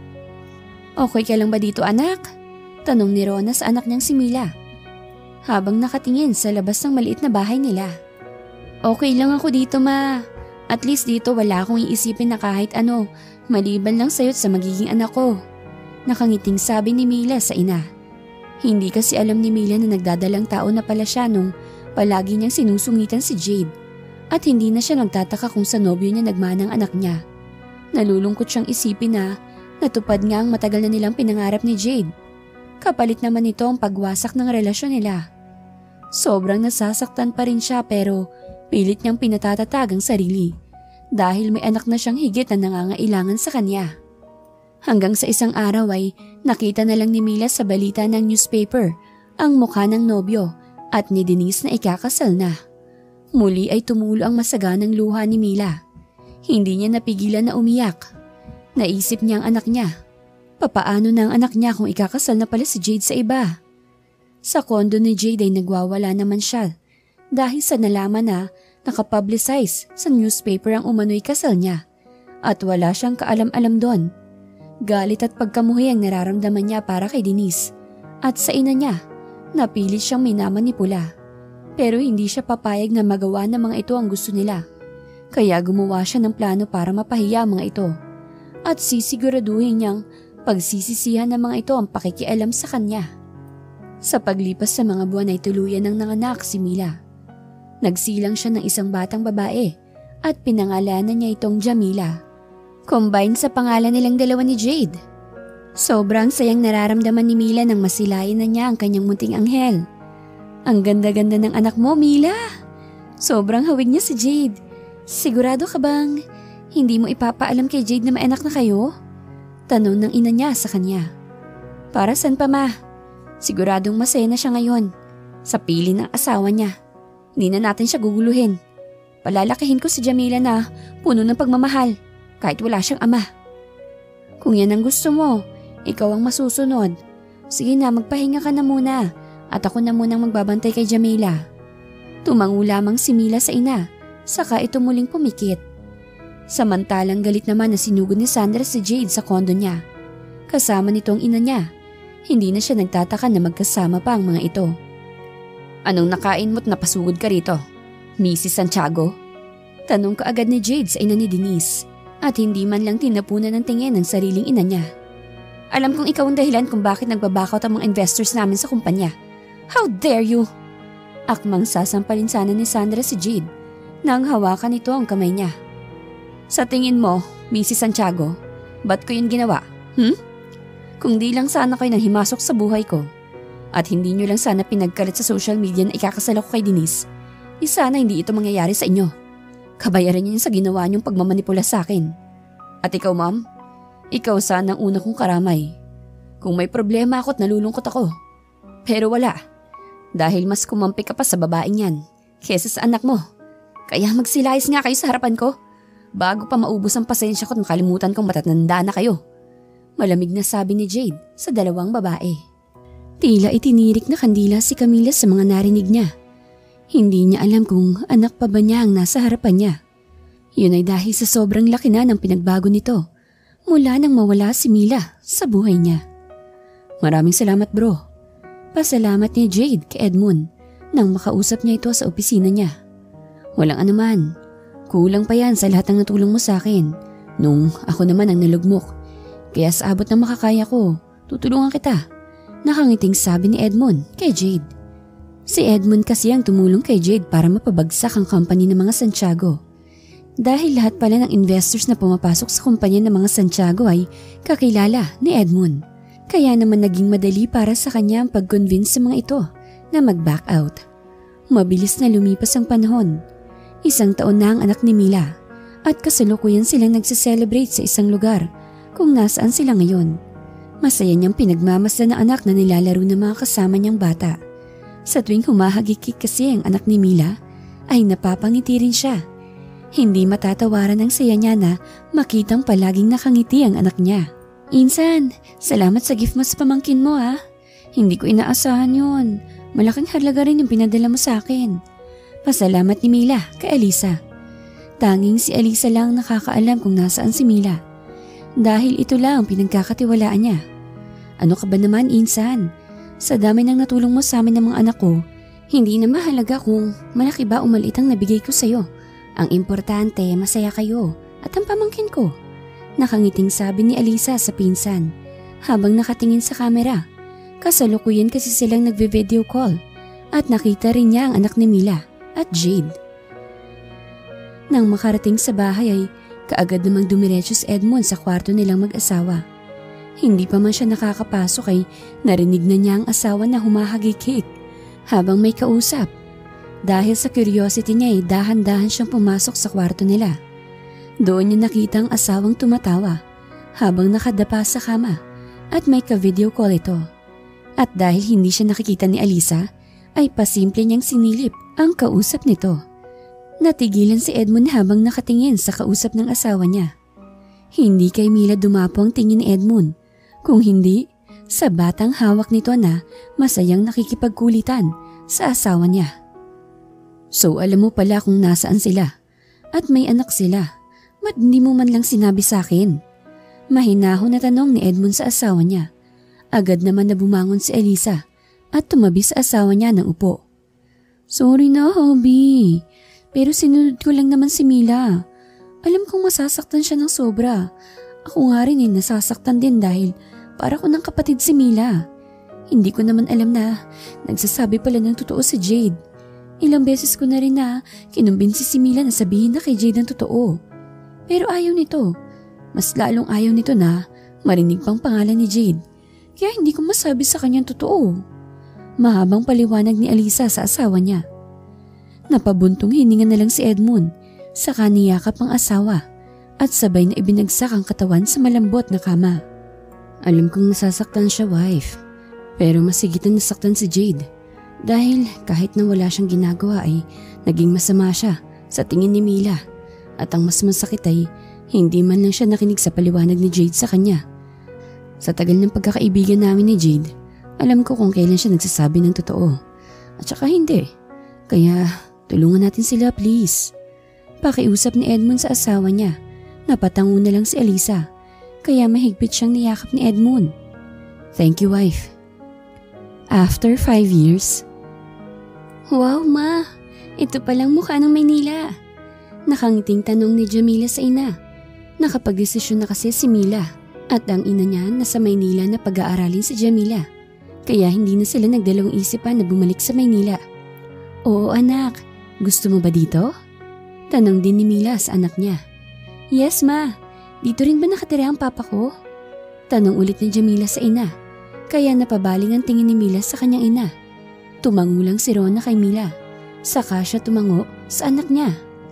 Okay ka lang ba dito, anak? Tanong ni Rona sa anak niyang si Mila habang nakatingin sa labas ng maliit na bahay nila. Okay lang ako dito, ma. At least dito wala akong iisipin na kahit ano, maliban lang sa'yo't sa magiging anak ko. Nakangiting sabi ni Mila sa ina. Hindi kasi alam ni Mila na nagdadalang tao na pala siya nung palagi niyang sinusungitan si Jade. At hindi na siya nagtataka kung sa nobyo niya nagmanang anak niya. Nalulungkot siyang isipin na natupad nga ang matagal na nilang pinangarap ni Jade. Kapalit naman ito ang pagwasak ng relasyon nila. Sobrang nasasaktan pa rin siya pero pilit niyang pinatatatag ang sarili dahil may anak na siyang higit na nangangailangan sa kanya. Hanggang sa isang araw ay nakita na lang ni Mila sa balita ng newspaper ang mukha ng nobyo at ni Denise na ikakasal na. Muli ay tumulo ang masaganang luha ni Mila. Hindi niya napigilan na umiyak. Naisip niya ang anak niya. Papaano na ang anak niya kung ikakasal na pala si Jade sa iba? Sa kondo ni Jade ay nagwawala naman siya dahil sa nalaman na nakapublicize sa newspaper ang umano'y kasal niya at wala siyang kaalam-alam doon. Galit at pagkamuhi ang nararamdaman niya para kay Denise at sa ina niya. Napilit siyang minamanipula. Pero hindi siya papayag na magawa ng mga ito ang gusto nila. Kaya gumawa siya ng plano para mapahiya ang mga ito. At sisiguraduhin niyang pagsisisihan ng mga ito ang pakikialam sa kanya. Sa paglipas sa mga buwan ay tuluyan ng nanganak si Mila. Nagsilang siya ng isang batang babae at pinangalanan niya itong Jamila. Combine sa pangalan nilang dalawa ni Jade. Sobrang sayang nararamdaman ni Mila nang masilayan na niya ang kanyang munting anghel. Ang ganda-ganda ng anak mo, Mila. Sobrang hawig niya si Jade. Sigurado ka bang hindi mo ipapaalam kay Jade na may anak na kayo? Tanong ng ina niya sa kanya. Para saan pa, ma? Siguradong masaya na siya ngayon. Sa pili ng asawa niya. Hindi na natin siya guguluhin. Palalakihin ko si Jamila na puno ng pagmamahal kahit wala siyang ama. Kung yan ang gusto mo, ikaw ang masusunod. Sige na, magpahinga ka na muna. At ako na munang magbabantay kay Jamila. Tumango lamang si Mila sa ina, saka ito muling pumikit. Samantalang galit naman na sinugod ni Sandra si Jade sa kondo niya. Kasama nito ang ina niya. Hindi na siya nagtataka na magkasama pa ang mga ito. Anong nakain mo't napasugod ka rito, Missus Santiago? Tanong kaagad ni Jade sa ina ni Denise at hindi man lang tinapunan ng tingin ng sariling ina niya. Alam kong ikaw ang dahilan kung bakit nagbabackout ang mga investors namin sa kumpanya. How dare you? Akmang sasampalin sana ni Sandra si Jade nang hawakan nito ang kamay niya. Sa tingin mo, Missus Santiago, ba't ko yun ginawa? Hmm? Kung di lang sana kayo nang himasok sa buhay ko at hindi nyo lang sana pinagkalat sa social media na ikakasal ako kay Denise, di sana hindi ito mangyayari sa inyo. Kabayaran niyo sa ginawa niyong pagmamanipula sa akin. At ikaw, ma'am, ikaw sana ang una kong karamay. Kung may problema ako at nalulungkot ako. Pero wala. Dahil mas kumampi ka pa sa babaeng yan kesa sa anak mo. Kaya magsilayas nga kayo sa harapan ko bago pa maubos ang pasensya ko at makalimutan kong matatanda na kayo. Malamig na sabi ni Jade sa dalawang babae. Tila itinirik na kandila si Camila sa mga narinig niya. Hindi niya alam kung anak pa ba niya ang nasa harapan niya. Yun ay dahil sa sobrang laki na ng pinagbago nito mula nang mawala si Mila sa buhay niya. Maraming salamat, bro. Pasalamat ni Jade kay Edmund nang makausap niya ito sa opisina niya. Walang anuman. Kulang pa yan sa lahat ng natulong mo sa akin nung ako naman ang nalugmok. Kaya sa abot ng makakaya ko, tutulungan kita. Nakangiting sabi ni Edmund kay Jade. Si Edmund kasi ang tumulong kay Jade para mapabagsak ang company ng mga Santiago. Dahil lahat pala ng investors na pumapasok sa kumpanya ng mga Santiago ay kakilala ni Edmund. Kaya naman naging madali para sa kanya ang pag-convince sa mga ito na mag-back out. Mabilis na lumipas ang panahon. Isang taon na ang anak ni Mila at kasalukuyan silang nagsiselebrate sa isang lugar kung nasaan sila ngayon. Masaya niyang pinagmamasdan ng anak na nilalaro ng mga kasama niyang bata. Sa tuwing humahagikik kasi ang anak ni Mila ay napapangiti rin siya. Hindi matatawaran ang saya niya na makitang palaging nakangiti ang anak niya. Insan, salamat sa gift mo sa pamangkin mo ha. Hindi ko inaasahan yun. Malaking halaga rin yung pinadala mo sa akin. Pasalamat ni Mila kay Alisa. Tanging si Alisa lang nakakaalam kung nasaan si Mila. Dahil ito lang ang pinagkakatiwalaan niya. Ano ka ba naman, Insan? Sa dami ng natulong mo sa amin ng mga anak ko, hindi na mahalaga kung malaki ba o maliit ang nabigay ko sa'yo. Ang importante, masaya kayo at ang pamangkin ko. Nakangiting sabi ni Alisa sa pinsan habang nakatingin sa kamera. Kasalukuyan kasi silang nagve-video call at nakita rin niya ang anak ni Mila at Jade. Nang makarating sa bahay ay kaagad namang dumiretso si Edmund sa kwarto nilang mag-asawa. Hindi pa man siya nakakapasok ay narinig na niya ang asawa na humahagikik habang may kausap. Dahil sa curiosity niya ay dahan-dahan siyang pumasok sa kwarto nila. Doon niya nakita ang asawang tumatawa habang nakadapa sa kama at may ka-video call ito. At dahil hindi siya nakikita ni Alisa, ay pasimple niyang sinilip ang kausap nito. Natigilan si Edmund habang nakatingin sa kausap ng asawa niya. Hindi kay Mila dumapo ang tingin ni Edmund, kung hindi sa batang hawak nito na masayang nakikipagkulitan sa asawa niya. So alam mo pala kung nasaan sila at may anak sila. Ba't hindi mo man lang sinabi sa akin? Mahinahon na tanong ni Edmund sa asawa niya. Agad naman na bumangon si Alisa at tumabi sa asawa niya ng upo. Sorry na, hubby. Pero sinunod ko lang naman si Mila. Alam kong masasaktan siya ng sobra. Ako nga rin eh nasasaktan din dahil para ko ng kapatid si Mila. Hindi ko naman alam na nagsasabi pala ng totoo si Jade. Ilang beses ko na rin na kinumbinsi si Mila na sabihin na kay Jade ang totoo. Pero ayaw nito. Mas lalong ayaw nito na marinig pang pangalan ni Jade. Kaya hindi ko masabi sa kanyang totoo. Mahabang paliwanag ni Alisa sa asawa niya. Napabuntong hininga na lang si Edmund, saka niyakap ang asawa at sabay na ibinagsak ang katawan sa malambot na kama. Alam kong nasasaktan siya, wife. Pero masigit na nasaktan si Jade. Dahil kahit na wala siyang ginagawa ay naging masama siya sa tingin ni Mila. At ang mas masakit ay hindi man lang siya nakinig sa paliwanag ni Jade sa kanya. Sa tagal ng pagkakaibigan namin ni Jade, alam ko kung kailan siya nagsasabi ng totoo. At saka hindi. Kaya tulungan natin sila, please. Pakiusap ni Edmund sa asawa niya. Napatango na lang si Alisa. kaya mahigpit siyang niyakap ni Edmund. Thank you, wife. After five years. Wow, ma! Ito palang mukha ng Maynila. Nakangiting tanong ni Jamila sa ina. Nakapagdesisyon na kasi si Mila at ang ina niya nasa Maynila na pag-aaralin si Jamila. Kaya hindi na sila nagdalawang isipan na bumalik sa Maynila. Oo anak, gusto mo ba dito? Tanong din ni Mila sa anak niya. Yes ma, dito rin ba nakatira ang papa ko? Tanong ulit ni Jamila sa ina. Kaya napabaling ang tingin ni Mila sa kanyang ina. Tumango lang si Rona kay Mila. Saka siya tumango sa anak niya.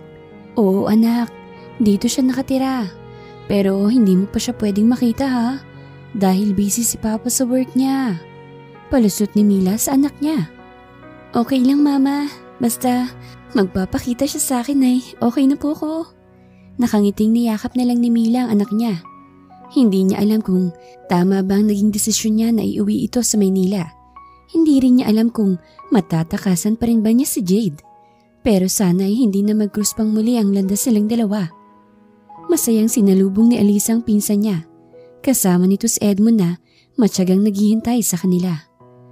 Oo anak, dito siya nakatira. Pero hindi mo pa siya pwedeng makita ha. Dahil busy si papa sa work niya. Palusot ni Mila sa anak niya. Okay lang mama, basta magpapakita siya sa akin ay okay na po ko. Nakangiting niyakap na lang ni Mila ang anak niya. Hindi niya alam kung tama bang naging desisyon niya na iuwi ito sa Maynila. Hindi rin niya alam kung matatakasan pa rin ba niya si Jade. Pero sana ay hindi na mag-cruise pang muli ang landas silang dalawa. Masayang sinalubong ni Alisa ang pinsan niya. Kasama nito si Edmund na matyagang naghihintay sa kanila.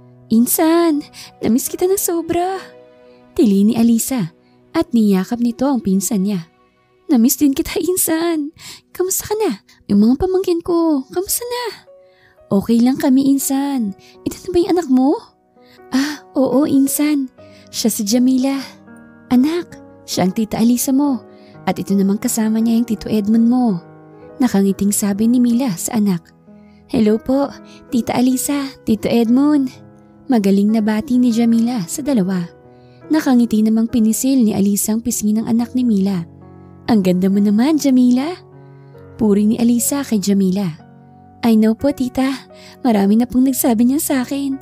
Insan, namiss kita ng sobra. Tili ni Alisa at niyakap nito ang pinsan niya. Namiss din kita, Insan. Kamusta ka na? Yung mga pamangkin ko, kamusta na? Okay lang kami, Insan. Ito na ba yung anak mo? Ah, oo, Insan. Siya si Jamila. Anak, siya ang tita Alisa mo. At ito namang kasama niya yung tito Edmund mo. Nakangiting sabi ni Mila sa anak. Hello po, tita Alisa, tito Edmund. Magaling na bati ni Jamila sa dalawa. Nakangiti namang pinisil ni Alisa ang pisngi ng anak ni Mila. Ang ganda mo naman, Jamila. Puri ni Alisa kay Jamila. I know po, tita. Marami na pong nagsabi niya sa akin.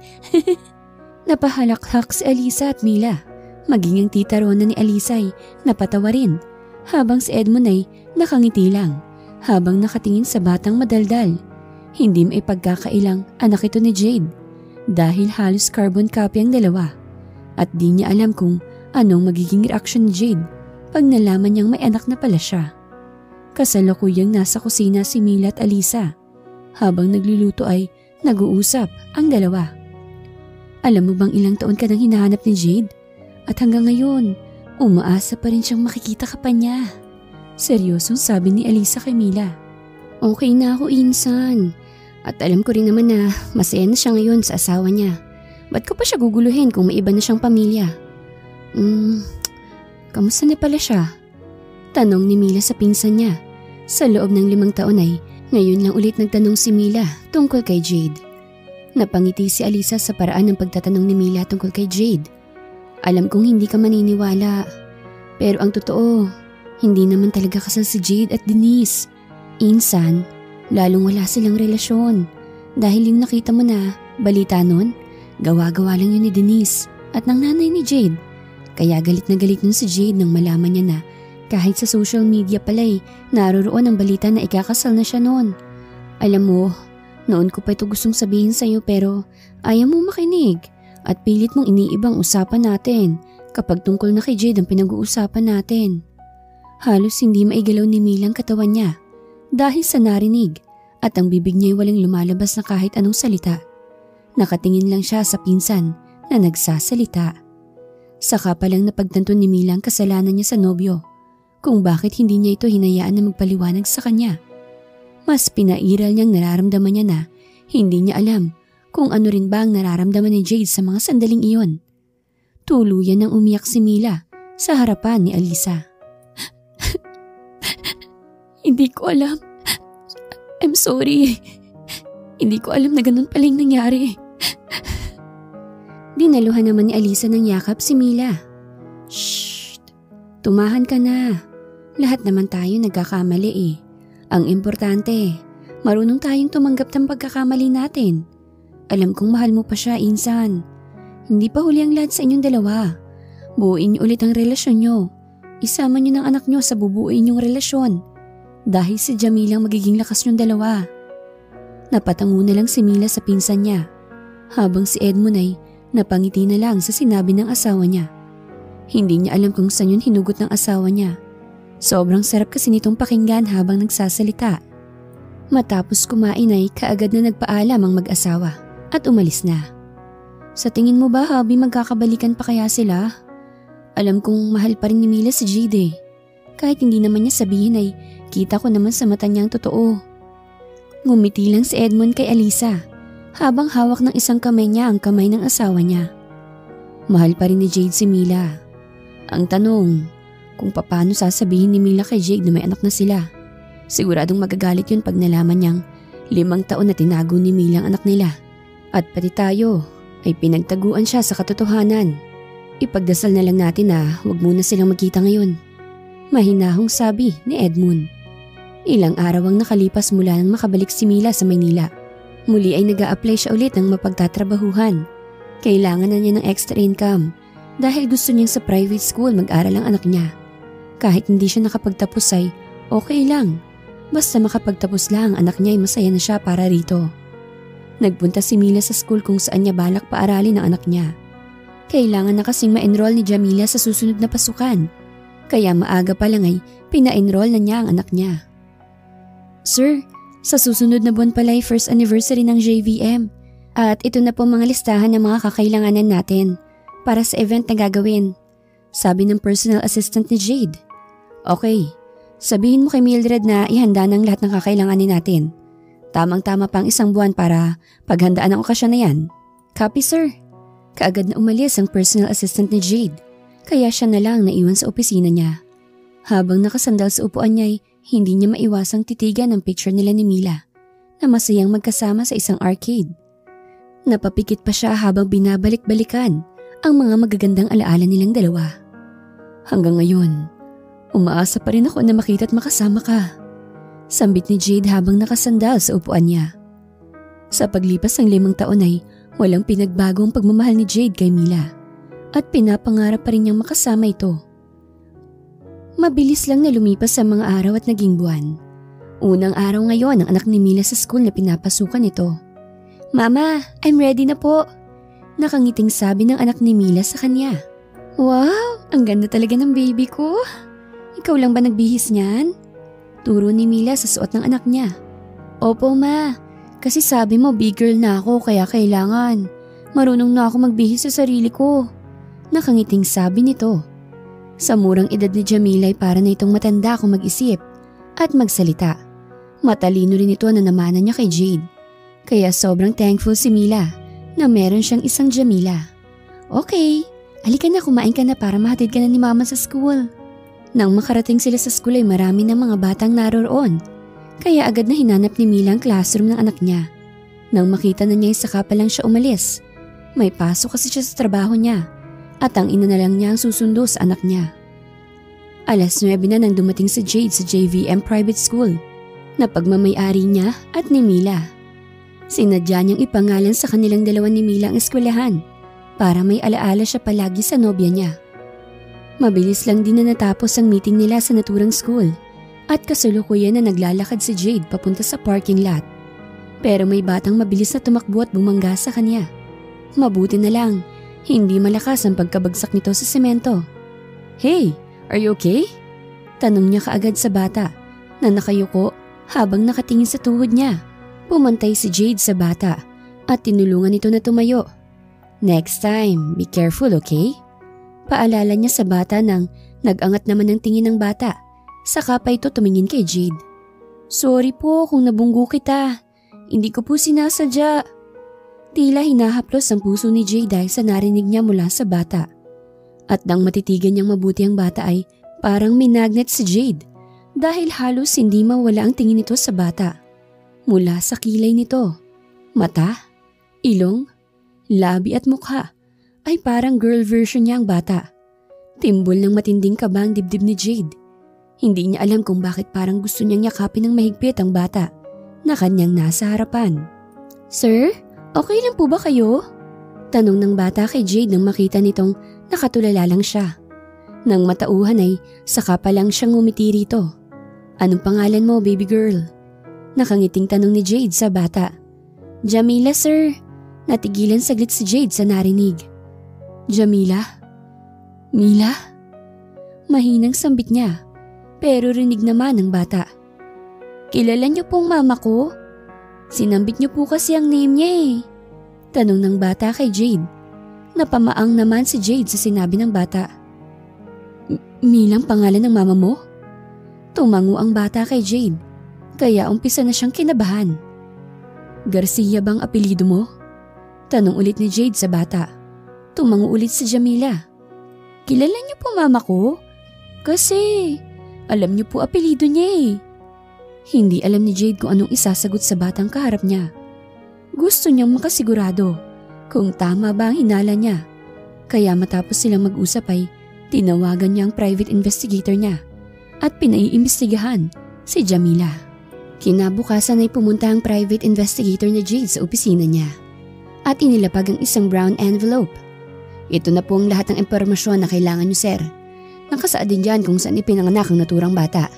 Napahalakhak si Alisa at Mila. Maging ang tita Rona ni Alisa ay napatawa rin. Habang si Edmund ay nakangiti lang. Habang nakatingin sa batang madaldal. Hindi maipagkakailang anak ito ni Jade. Dahil halos carbon copy ang dalawa. At di niya alam kung anong magiging reaksyon ni Jade pag nalaman niyang may anak na pala siya. Kasalukuyang nasa kusina si Mila at Alisa. Habang nagluluto ay nag-uusap ang dalawa. Alam mo bang ilang taon ka nang hinahanap ni Jade? At hanggang ngayon, umaasa pa rin siyang makikita ka pa niya. Seryosong sabi ni Alisa kay Mila. Okay na ako, Insan. At alam ko rin naman na masaya na siya ngayon sa asawa niya. Ba't ko pa siya guguluhin kung may iba na siyang pamilya? Hmm, kamusta na pala siya? Tanong ni Mila sa pinsan niya. Sa loob ng limang taon ay ngayon lang ulit nagtanong si Mila tungkol kay Jade. Napangiti si Alisa sa paraan ng pagtatanong ni Mila tungkol kay Jade. Alam kong hindi ka maniniwala. Pero ang totoo, hindi naman talaga kasal si Jade at Denise. Insan, lalong wala silang relasyon. Dahil yung nakita mo na balita nun, gawa-gawa lang yun ni Denise at ng nanay ni Jade. Kaya galit na galit nun si Jade nang malaman niya na kahit sa social media pala'y naroroon ang balita na ikakasal na siya noon. Alam mo, noon ko pa ito gustong sabihin sa'yo pero ayaw mo makinig at pilit mong iniibang usapan natin kapag tungkol na kay Jade ang pinag-uusapan natin. Halos hindi maigalaw ni Mila ang katawan niya dahil sa narinig at ang bibig niya ay walang lumalabas na kahit anong salita. Nakatingin lang siya sa pinsan na nagsasalita. Saka palang napagtanto ni Mila ang kasalanan niya sa nobyo kung bakit hindi niya ito hinayaan na magpaliwanag sa kanya. Mas pinairal niyang nararamdaman niya na hindi niya alam kung ano rin ba ang nararamdaman ni Jade sa mga sandaling iyon. Tuluyan nang umiyak si Mila sa harapan ni Alisa. Hindi ko alam. I'm sorry. Hindi ko alam na ganun pala yung nangyari. Dinaluhan naman ni Alisa ng yakap si Mila. Shh! Tumahan ka na. Lahat naman tayo nagkakamali eh. Ang importante, marunong tayong tumanggap ng pagkakamali natin. Alam kong mahal mo pa siya, Insan. Hindi pa huli ang lahat sa inyong dalawa. Buuin niyo ulit ang relasyon niyo. Isama niyo ng anak niyo sa bubuuin niyong relasyon. Dahil si Jamila ang magiging lakas niyong dalawa. Napatango na lang si Mila sa pinsan niya. Habang si Edmund ay napangiti na lang sa sinabi ng asawa niya. Hindi niya alam kung saan yun hinugot ng asawa niya. Sobrang sarap kasi nitong pakinggan habang nagsasalita. Matapos kumain ay kaagad na nagpaalam ang mag-asawa at umalis na. Sa tingin mo ba, Habi, magkakabalikan pa kaya sila? Alam kong mahal pa rin ni Mila si Jade eh. Kahit hindi naman niya sabihin ay kita ko naman sa mata niyang totoo. Ngumiti lang si Edmund kay Alisa habang hawak ng isang kamay niya ang kamay ng asawa niya. Mahal pa rin ni Jade si Mila. Ang tanong, kung paano sasabihin ni Mila kay Jade na may anak na sila. Siguradong magagalit yun pag nalaman niyang limang taon na tinago ni Mila ang anak nila. At pati tayo ay pinagtaguan siya sa katotohanan. Ipagdasal na lang natin na huwag muna silang magkita ngayon. Mahinahong sabi ni Edmund. Ilang araw ang nakalipas mula nang makabalik si Mila sa Maynila. Muli ay nag-a-apply siya ulit ng mapagtatrabahuhan. Kailangan na niya ng extra income dahil gusto niyang sa private school mag-aral ang anak niya. Kahit hindi siya nakapagtapos ay okay lang. Basta makapagtapos lang ang anak niya ay masaya na siya para rito. Nagpunta si Mila sa school kung saan niya balak paaralin ang anak niya. Kailangan na kasing ma-enroll ni Jamila sa susunod na pasukan. Kaya maaga pa lang ay pina-enroll na niya ang anak niya. Sir, sa susunod na buwan pala ay first anniversary ng J V M. At ito na po mga listahan ng mga kakailanganan natin para sa event na gagawin. Sabi ng personal assistant ni Jade. Okay. Sabihin mo kay Mildred na ihanda ng lahat ng kakailanganin natin. Tamang-tama pang isang buwan para paghandaan ang okasyon na yan. Copy, sir. Kaagad na umalis ang personal assistant ni Jade, kaya siya na lang naiwan sa opisina niya. Habang nakasandal sa upuan niya ay hindi niya maiwasang titigan ang picture nila ni Mila na masayang magkasama sa isang arcade. Napapikit pa siya habang binabalik-balikan ang mga magagandang alaala nilang dalawa. Hanggang ngayon, umaasa pa rin ako na makita at makasama ka. Sambit ni Jade habang nakasandal sa upuan niya. Sa paglipas ng limang taon ay walang pinagbago ang pagmamahal ni Jade kay Mila at pinapangarap pa rin niyang makasama ito. Mabilis lang na lumipas sa mga araw at naging buwan. Unang araw ngayon ang anak ni Mila sa school na pinapasukan ito. Mama, I'm ready na po. Nakangiting sabi ng anak ni Mila sa kanya. Wow, ang ganda talaga ng baby ko. Ikaw lang ba nagbihis niyan? Turo ni Mila sa suot ng anak niya. Opo ma, kasi sabi mo big girl na ako kaya kailangan. Marunong na ako magbihis sa sarili ko. Nakangiting sabi nito. Sa murang edad ni Jamila ay para na itong matanda kung mag-isip at magsalita. Matalino rin ito na namana niya kay Jade. Kaya sobrang thankful si Mila na meron siyang isang Jamila. Okay, halika na kumain ka na para mahatid ka na ni Mama sa school. Nang makarating sila sa school ay marami ng mga batang naroroon. Kaya agad na hinanap ni Mila ang classroom ng anak niya. Nang makita na niya ay saka pa lang siya umalis. May pasok kasi siya sa trabaho niya at ang ina na lang niya ang susundo sa anak niya. Alas nuwebe na nang dumating si Jade sa J V M Private School na pagmamay-ari niya at ni Mila. Sinadya niyang ipangalan sa kanilang dalawa ni Mila ang eskwelahan para may alaala siya palagi sa nobya niya. Mabilis lang din na natapos ang meeting nila sa naturang school at kasalukuyan na naglalakad si Jade papunta sa parking lot. Pero may batang mabilis na tumakbo at bumangga sa kanya. Mabuti na lang, hindi malakas ang pagkabagsak nito sa semento. Hey, are you okay? Tanong niya kaagad sa bata na nakayuko habang nakatingin sa tuhod niya. Pumantay si Jade sa bata at tinulungan ito na tumayo. Next time, be careful, okay? Paalala niya sa bata nang nag-angat naman ng tingin ng bata. Saka pa ito tumingin kay Jade. Sorry po kung nabunggo kita. Hindi ko po sinasadya. Tila hinahaplos ang puso ni Jade dahil sa narinig niya mula sa bata. At nang matitigan niyang mabuti ang bata ay parang minagnet si Jade dahil halos hindi mawala ang tingin nito sa bata. Mula sa kilay nito, mata, ilong, labi at mukha ay parang girl version niya ang bata. Timbol ng matinding kaba ang dibdib ni Jade. Hindi niya alam kung bakit parang gusto niyang yakapin ng mahigpit ang bata na kanyang nasa harapan. Sir, okay lang po ba kayo? Tanong ng bata kay Jade nang makita nitong nakatulala lang siya. Nang matauhan ay saka pa lang siyang ngumiti rito. Anong pangalan mo, baby girl? Nakangiting tanong ni Jade sa bata. Jamila, sir. Natigilan saglit si Jade sa narinig. Jamila? Mila? Mahinang sambit niya, pero rinig naman ng bata. Kilala niyo pong mama ko? Sinambit niyo po kasi ang name niya eh. Tanong ng bata kay Jade. Napamaang naman si Jade sa sinabi ng bata. Milang pangalan ng mama mo? Tumango ang bata kay Jade, kaya umpisa na siyang kinabahan. Garcia bang apelido mo? Tanong ulit ni Jade sa bata. Tumango ulit si Jamila. Kilala niyo po mama ko? Kasi alam niyo po apelido niya eh. Hindi alam ni Jade kung anong isasagot sa batang kaharap niya. Gusto niyang makasigurado kung tama ba ang hinala niya. Kaya matapos silang mag-usap ay tinawagan niya ang private investigator niya at pinaiimbestigahan si Jamila. Kinabukasan ay pumunta ang private investigator na Jade sa opisina niya at inilapag ang isang brown envelope. Ito na po ang lahat ng impormasyon na kailangan niyo, sir. Nakasaad din dyan kung saan ipinanganak ang naturang bata.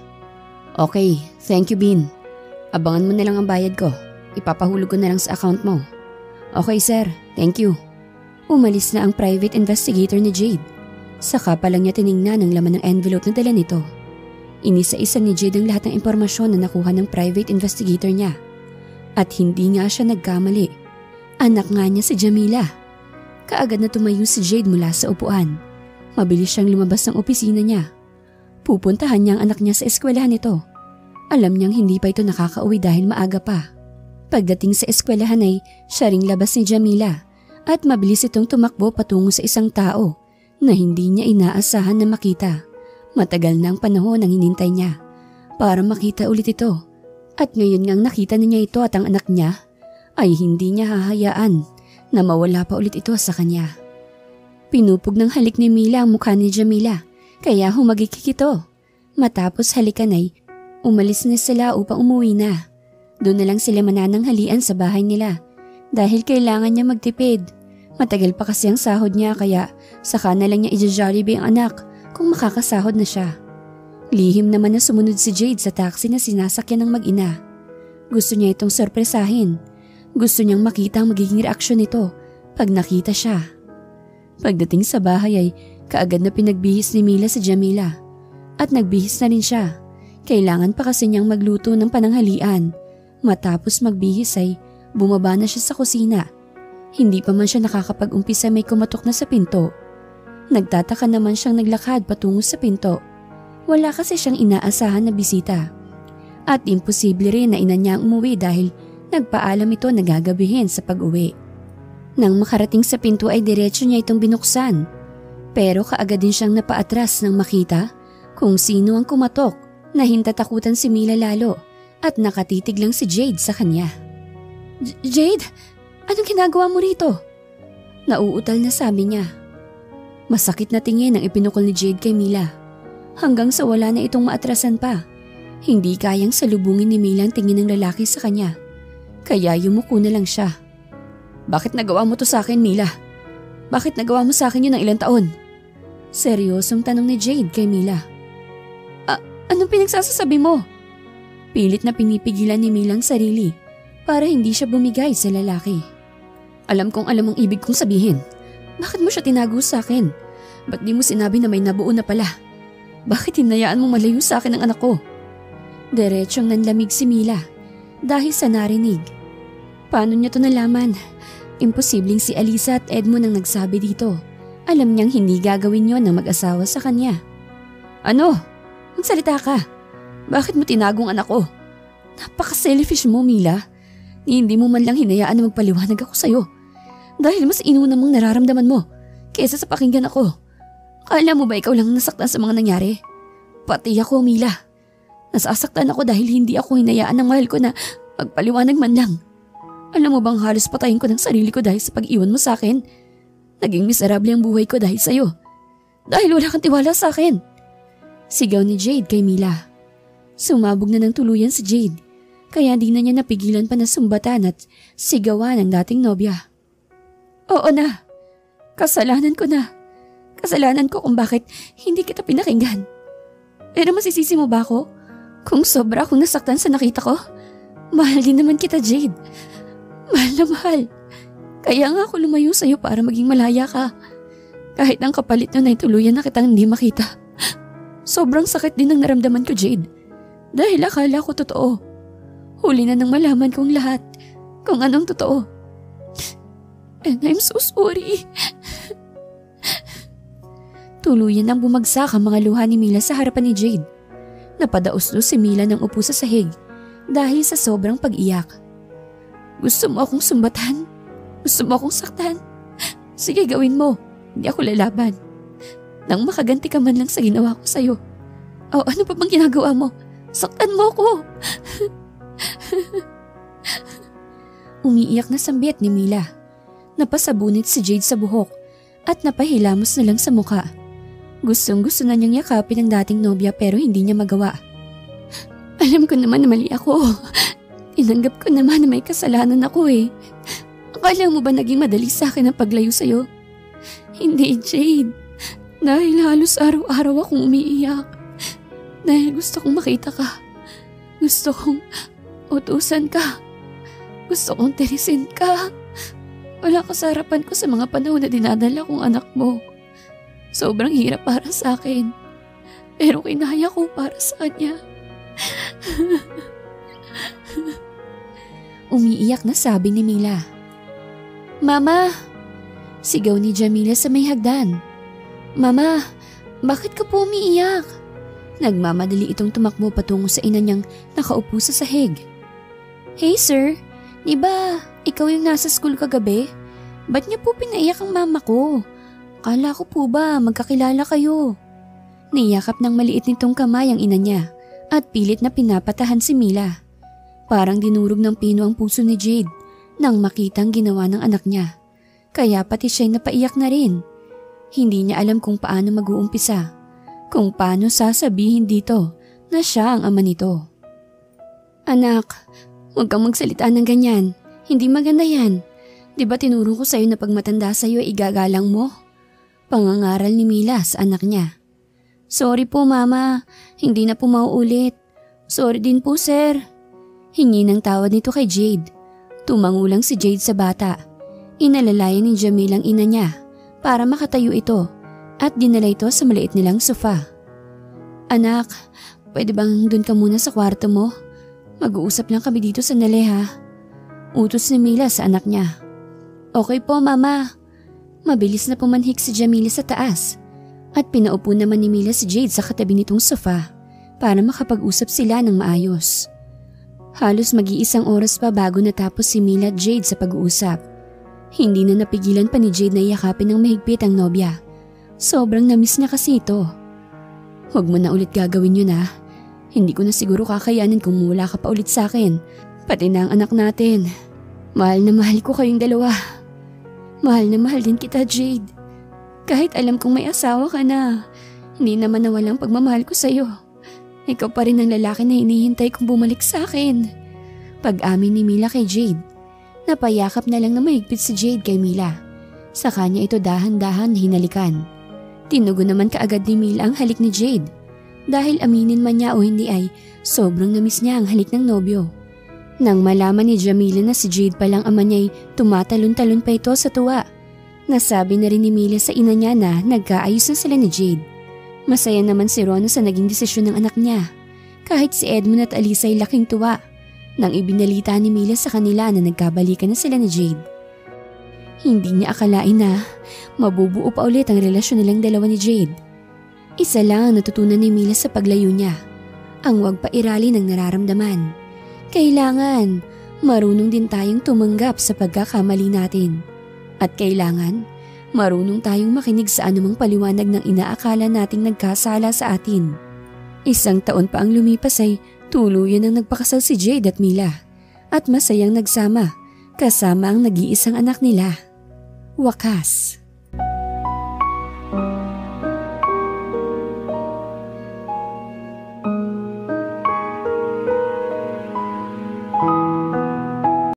Okay, thank you, Bean. Abangan mo na lang ang bayad ko. Ipapahulog ko na lang sa account mo. Okay, sir. Thank you. Umalis na ang private investigator ni Jade. Saka pa lang niya tiningnan ang laman ng envelope na dala nito. Inisa-isa ni Jade ang lahat ng impormasyon na nakuha ng private investigator niya. At hindi nga siya nagkamali. Anak nga niya si Jamila. Kaagad na tumayo si Jade mula sa upuan. Mabilis siyang lumabas ng opisina niya. Pupuntahan niya ang anak niya sa eskwelahan nito. Alam niyang hindi pa ito nakakauwi dahil maaga pa. Pagdating sa eskwelahan ay siya ring labas ni Jamila at mabilis itong tumakbo patungo sa isang tao na hindi niya inaasahan na makita. Matagal na ang panahon ang hinintay niya para makita ulit ito. At ngayon ngang nakita na niya ito at ang anak niya ay hindi niya hahayaan na mawala pa ulit ito sa kanya. Pinupog ng halik ni Mila ang mukha ni Jamila. Kaya humagikik ito. Matapos halikan ay umalis na sila upang umuwi na. Doon na lang sila manananghalian sa bahay nila dahil kailangan niya magtipid. Matagal pa kasi ang sahod niya kaya saka na lang niya i-Jollibee ang anak kung makakasahod na siya. Lihim naman na sumunod si Jade sa taxi na sinasakyan ng mag-ina. Gusto niya itong sorpresahin. Gusto niyang makita ang magiging reaksyon nito pag nakita siya. Pagdating sa bahay ay kaagad na pinagbihis ni Mila si Jamila at nagbihis na rin siya. Kailangan pa kasi niyang magluto ng pananghalian. Matapos magbihis ay bumaba na siya sa kusina. Hindi pa man siya nakakapag-umpisa may kumatok na sa pinto. Nagtataka naman siyang naglakad patungo sa pinto. Wala kasi siyang inaasahan na bisita. At imposible rin na ina niya ang umuwi dahil nagpaalam ito na gagabihin sa pag-uwi. Nang makarating sa pinto ay diretso niya itong binuksan. Pero kaagad din siyang napaatras nang makita kung sino ang kumatok. Nahintatakutan si Mila lalo at nakatitig lang si Jade sa kanya. Jade, anong ginagawa mo rito? Nauutal na sabi niya. Masakit na tingin ang ipinukol ni Jade kay Mila. Hanggang sa wala na itong maatrasan pa. Hindi kayang salubungin ni Mila ang tingin ng lalaki sa kanya. Kaya yumuko na lang siya. Bakit nagawa mo to sa akin, Mila? Bakit nagawa mo sa akin yun ng ilang taon? Seryosong tanong ni Jade kay Mila. A- anong pinagsasasabi mo? Pilit na pinipigilan ni Mila ang sarili para hindi siya bumigay sa lalaki. Alam kong alam ang ibig kong sabihin. Bakit mo siya tinago sa akin? Ba't di mo sinabi na may nabuo na pala? Bakit hinayaan mong malayo sa akin ang anak ko? Diretsyong nanlamig si Mila dahil sa narinig. Paano niya to nalaman? Imposibleng si Alisa at Edmond ang nagsabi dito. Alam niyang hindi gagawin yon ng mag-asawa sa kanya. Ano? Magsalita ka. Bakit mo tinagong anak ko? Napaka-selfish mo, Mila. Hindi mo man lang hinayaan na magpaliwanag ako sa'yo. Dahil mas inuna mong nararamdaman mo kaysa sa pakinggan ako. Kala mo ba ikaw lang nasaktan sa mga nangyari? Pati ako, Mila. Nasasaktan ako dahil hindi ako hinayaan ng mahal ko na magpaliwanag man lang. Alam mo bang halos patayin ko ng sarili ko dahil sa pag-iwan mo sa akin? Naging miserable ang buhay ko dahil sa'yo. Dahil wala kang tiwala sa akin. Sigaw ni Jade kay Mila. Sumabog na ng tuluyan si Jade. Kaya di na niya napigilan pa na sumbatan at sigawan ang dating nobya. Oo na. Kasalanan ko na. Kasalanan ko kung bakit hindi kita pinakinggan. Pero masisisi mo ba ako? Kung sobra akong nasaktan sa nakita ko? Mahal din naman kita, Jade. Mahal na mahal. Kaya nga ako lumayo sa'yo para maging malaya ka. Kahit ang kapalit nun ay tuluyan na kitang hindi makita. Sobrang sakit din ang naramdaman ko, Jade. Dahil akala ko totoo. Huli na nang malaman kong lahat kung anong totoo. And I'm so sorry. Tuluyan nang bumagsak ang mga luha ni Mila sa harapan ni Jade. Napadaos-dos si Mila ng upo sa sahig dahil sa sobrang pag-iyak. Gusto mo akong sumbatan? Gusto mo akong saktan? Sige, gawin mo. Hindi ako lalaban. Nang makaganti ka man lang sa ginawa ko sa'yo. O ano pa bang ginagawa mo? Saktan mo ko. Umiiyak na sambit ni Mila. Napasabunit si Jade sa buhok at napahilamos na lang sa muka. Gustong gusto na niyang yakapin ang dating nobya pero hindi niya magawa. Alam ko naman na mali ako. Tinanggap ko naman na may kasalanan ako eh. Akala mo ba naging madali sa akin ang paglayo sa'yo? Hindi, Jade. Dahil halos araw-araw akong umiiyak. Dahil gusto kong makita ka. Gusto kong utusan ka. Gusto kong tirisin ka. Wala ka sa harapan ko sa mga panahon na dinadala kong anak mo. Sobrang hirap para sa akin. Pero kinaya ko para sa kanya. Umiiyak na sabi ni Mila. Mama! Sigaw ni Jamila sa may hagdan. Mama, bakit ka po umiiyak? Nagmamadali itong tumakbo patungo sa ina niyang nakaupo sa sahig. Hey sir, di ba ikaw yung nasa school kagabi? Ba't niyo po pinaiyak ang mama ko? Kala ko po ba magkakilala kayo? Niyakap ng maliit nitong kamay ang ina niya at pilit na pinapatahan si Mila. Parang dinurog ng pino ang puso ni Jade nang makitang ginawa ng anak niya. Kaya pati siya'y napaiyak na rin. Hindi niya alam kung paano mag-uumpisa, kung paano sasabihin dito na siya ang ama nito. Anak, huwag kang magsalita ng ganyan. Hindi maganda yan. Di ba tinuro ko sa'yo na pag matanda sa'yo ay igagalang mo? Pangangaral ni Mila sa anak niya. Sorry po mama, hindi na po mauulit. Sorry din po sir. Hingi ng tawad nito kay Jade. Tumangulang si Jade sa bata. Inalalayan ni Jamil ang ina niya para makatayo ito at dinala ito sa maliit nilang sofa. Anak, pwede bang dun ka muna sa kwarto mo? Mag-uusap lang kami dito sandali ha. Utos ni Mila sa anak niya. Okay po mama. Mabilis na pumanhik si Jamila sa taas at pinaupo naman ni Mila si Jade sa katabi nitong sofa para makapag-usap sila ng maayos. Halos mag-iisang oras pa bago natapos si Mila at Jade sa pag-uusap. Hindi na napigilan pa ni Jade na yakapin ng mahigpit ang nobya. Sobrang namiss niya kasi ito. Huwag mo na ulit gagawin yun ha. Hindi ko na siguro kakayanin kung wala ka pa ulit sa akin. Pati na ang anak natin. Mahal na mahal ko kayong dalawa. Mahal na mahal din kita, Jade. Kahit alam kong may asawa ka na, hindi naman nawalang pagmamahal ko sa'yo. Ikaw pa rin ang lalaki na hinihintay kong bumalik sa akin. Pag-amin ni Mila kay Jade. Napayakap na lang na mahigpit si Jade kay Mila. Sa kanya ito dahan-dahan hinalikan. Tinugo naman kaagad ni Mila ang halik ni Jade. Dahil aminin man niya o hindi ay sobrang namiss niya ang halik ng nobyo. Nang malaman ni Jamila na si Jade palang ama niya'y tumatalon-talon pa ito sa tuwa. Nasabi na rin ni Mila sa ina niya na nagkaayos na sila ni Jade. Masaya naman si Rona sa naging desisyon ng anak niya. Kahit si Edmund at Alisa ay laking tuwa nang ibinalita ni Mila sa kanila na nagkabalikan na sila ni Jade. Hindi niya akalain na mabubuo pa ulit ang relasyon nilang dalawa ni Jade. Isa lang ang natutunan ni Mila sa paglayo niya, ang huwag pairali ng nararamdaman. Kailangan marunong din tayong tumanggap sa pagkakamali natin. At kailangan marunong tayong makinig sa anumang paliwanag ng inaakala nating nagkasala sa atin. Isang taon pa ang lumipas ay tuluyan ang nagpakasal si Jade at Mila at masayang nagsama kasama ang nag-iisang anak nila. Wakas.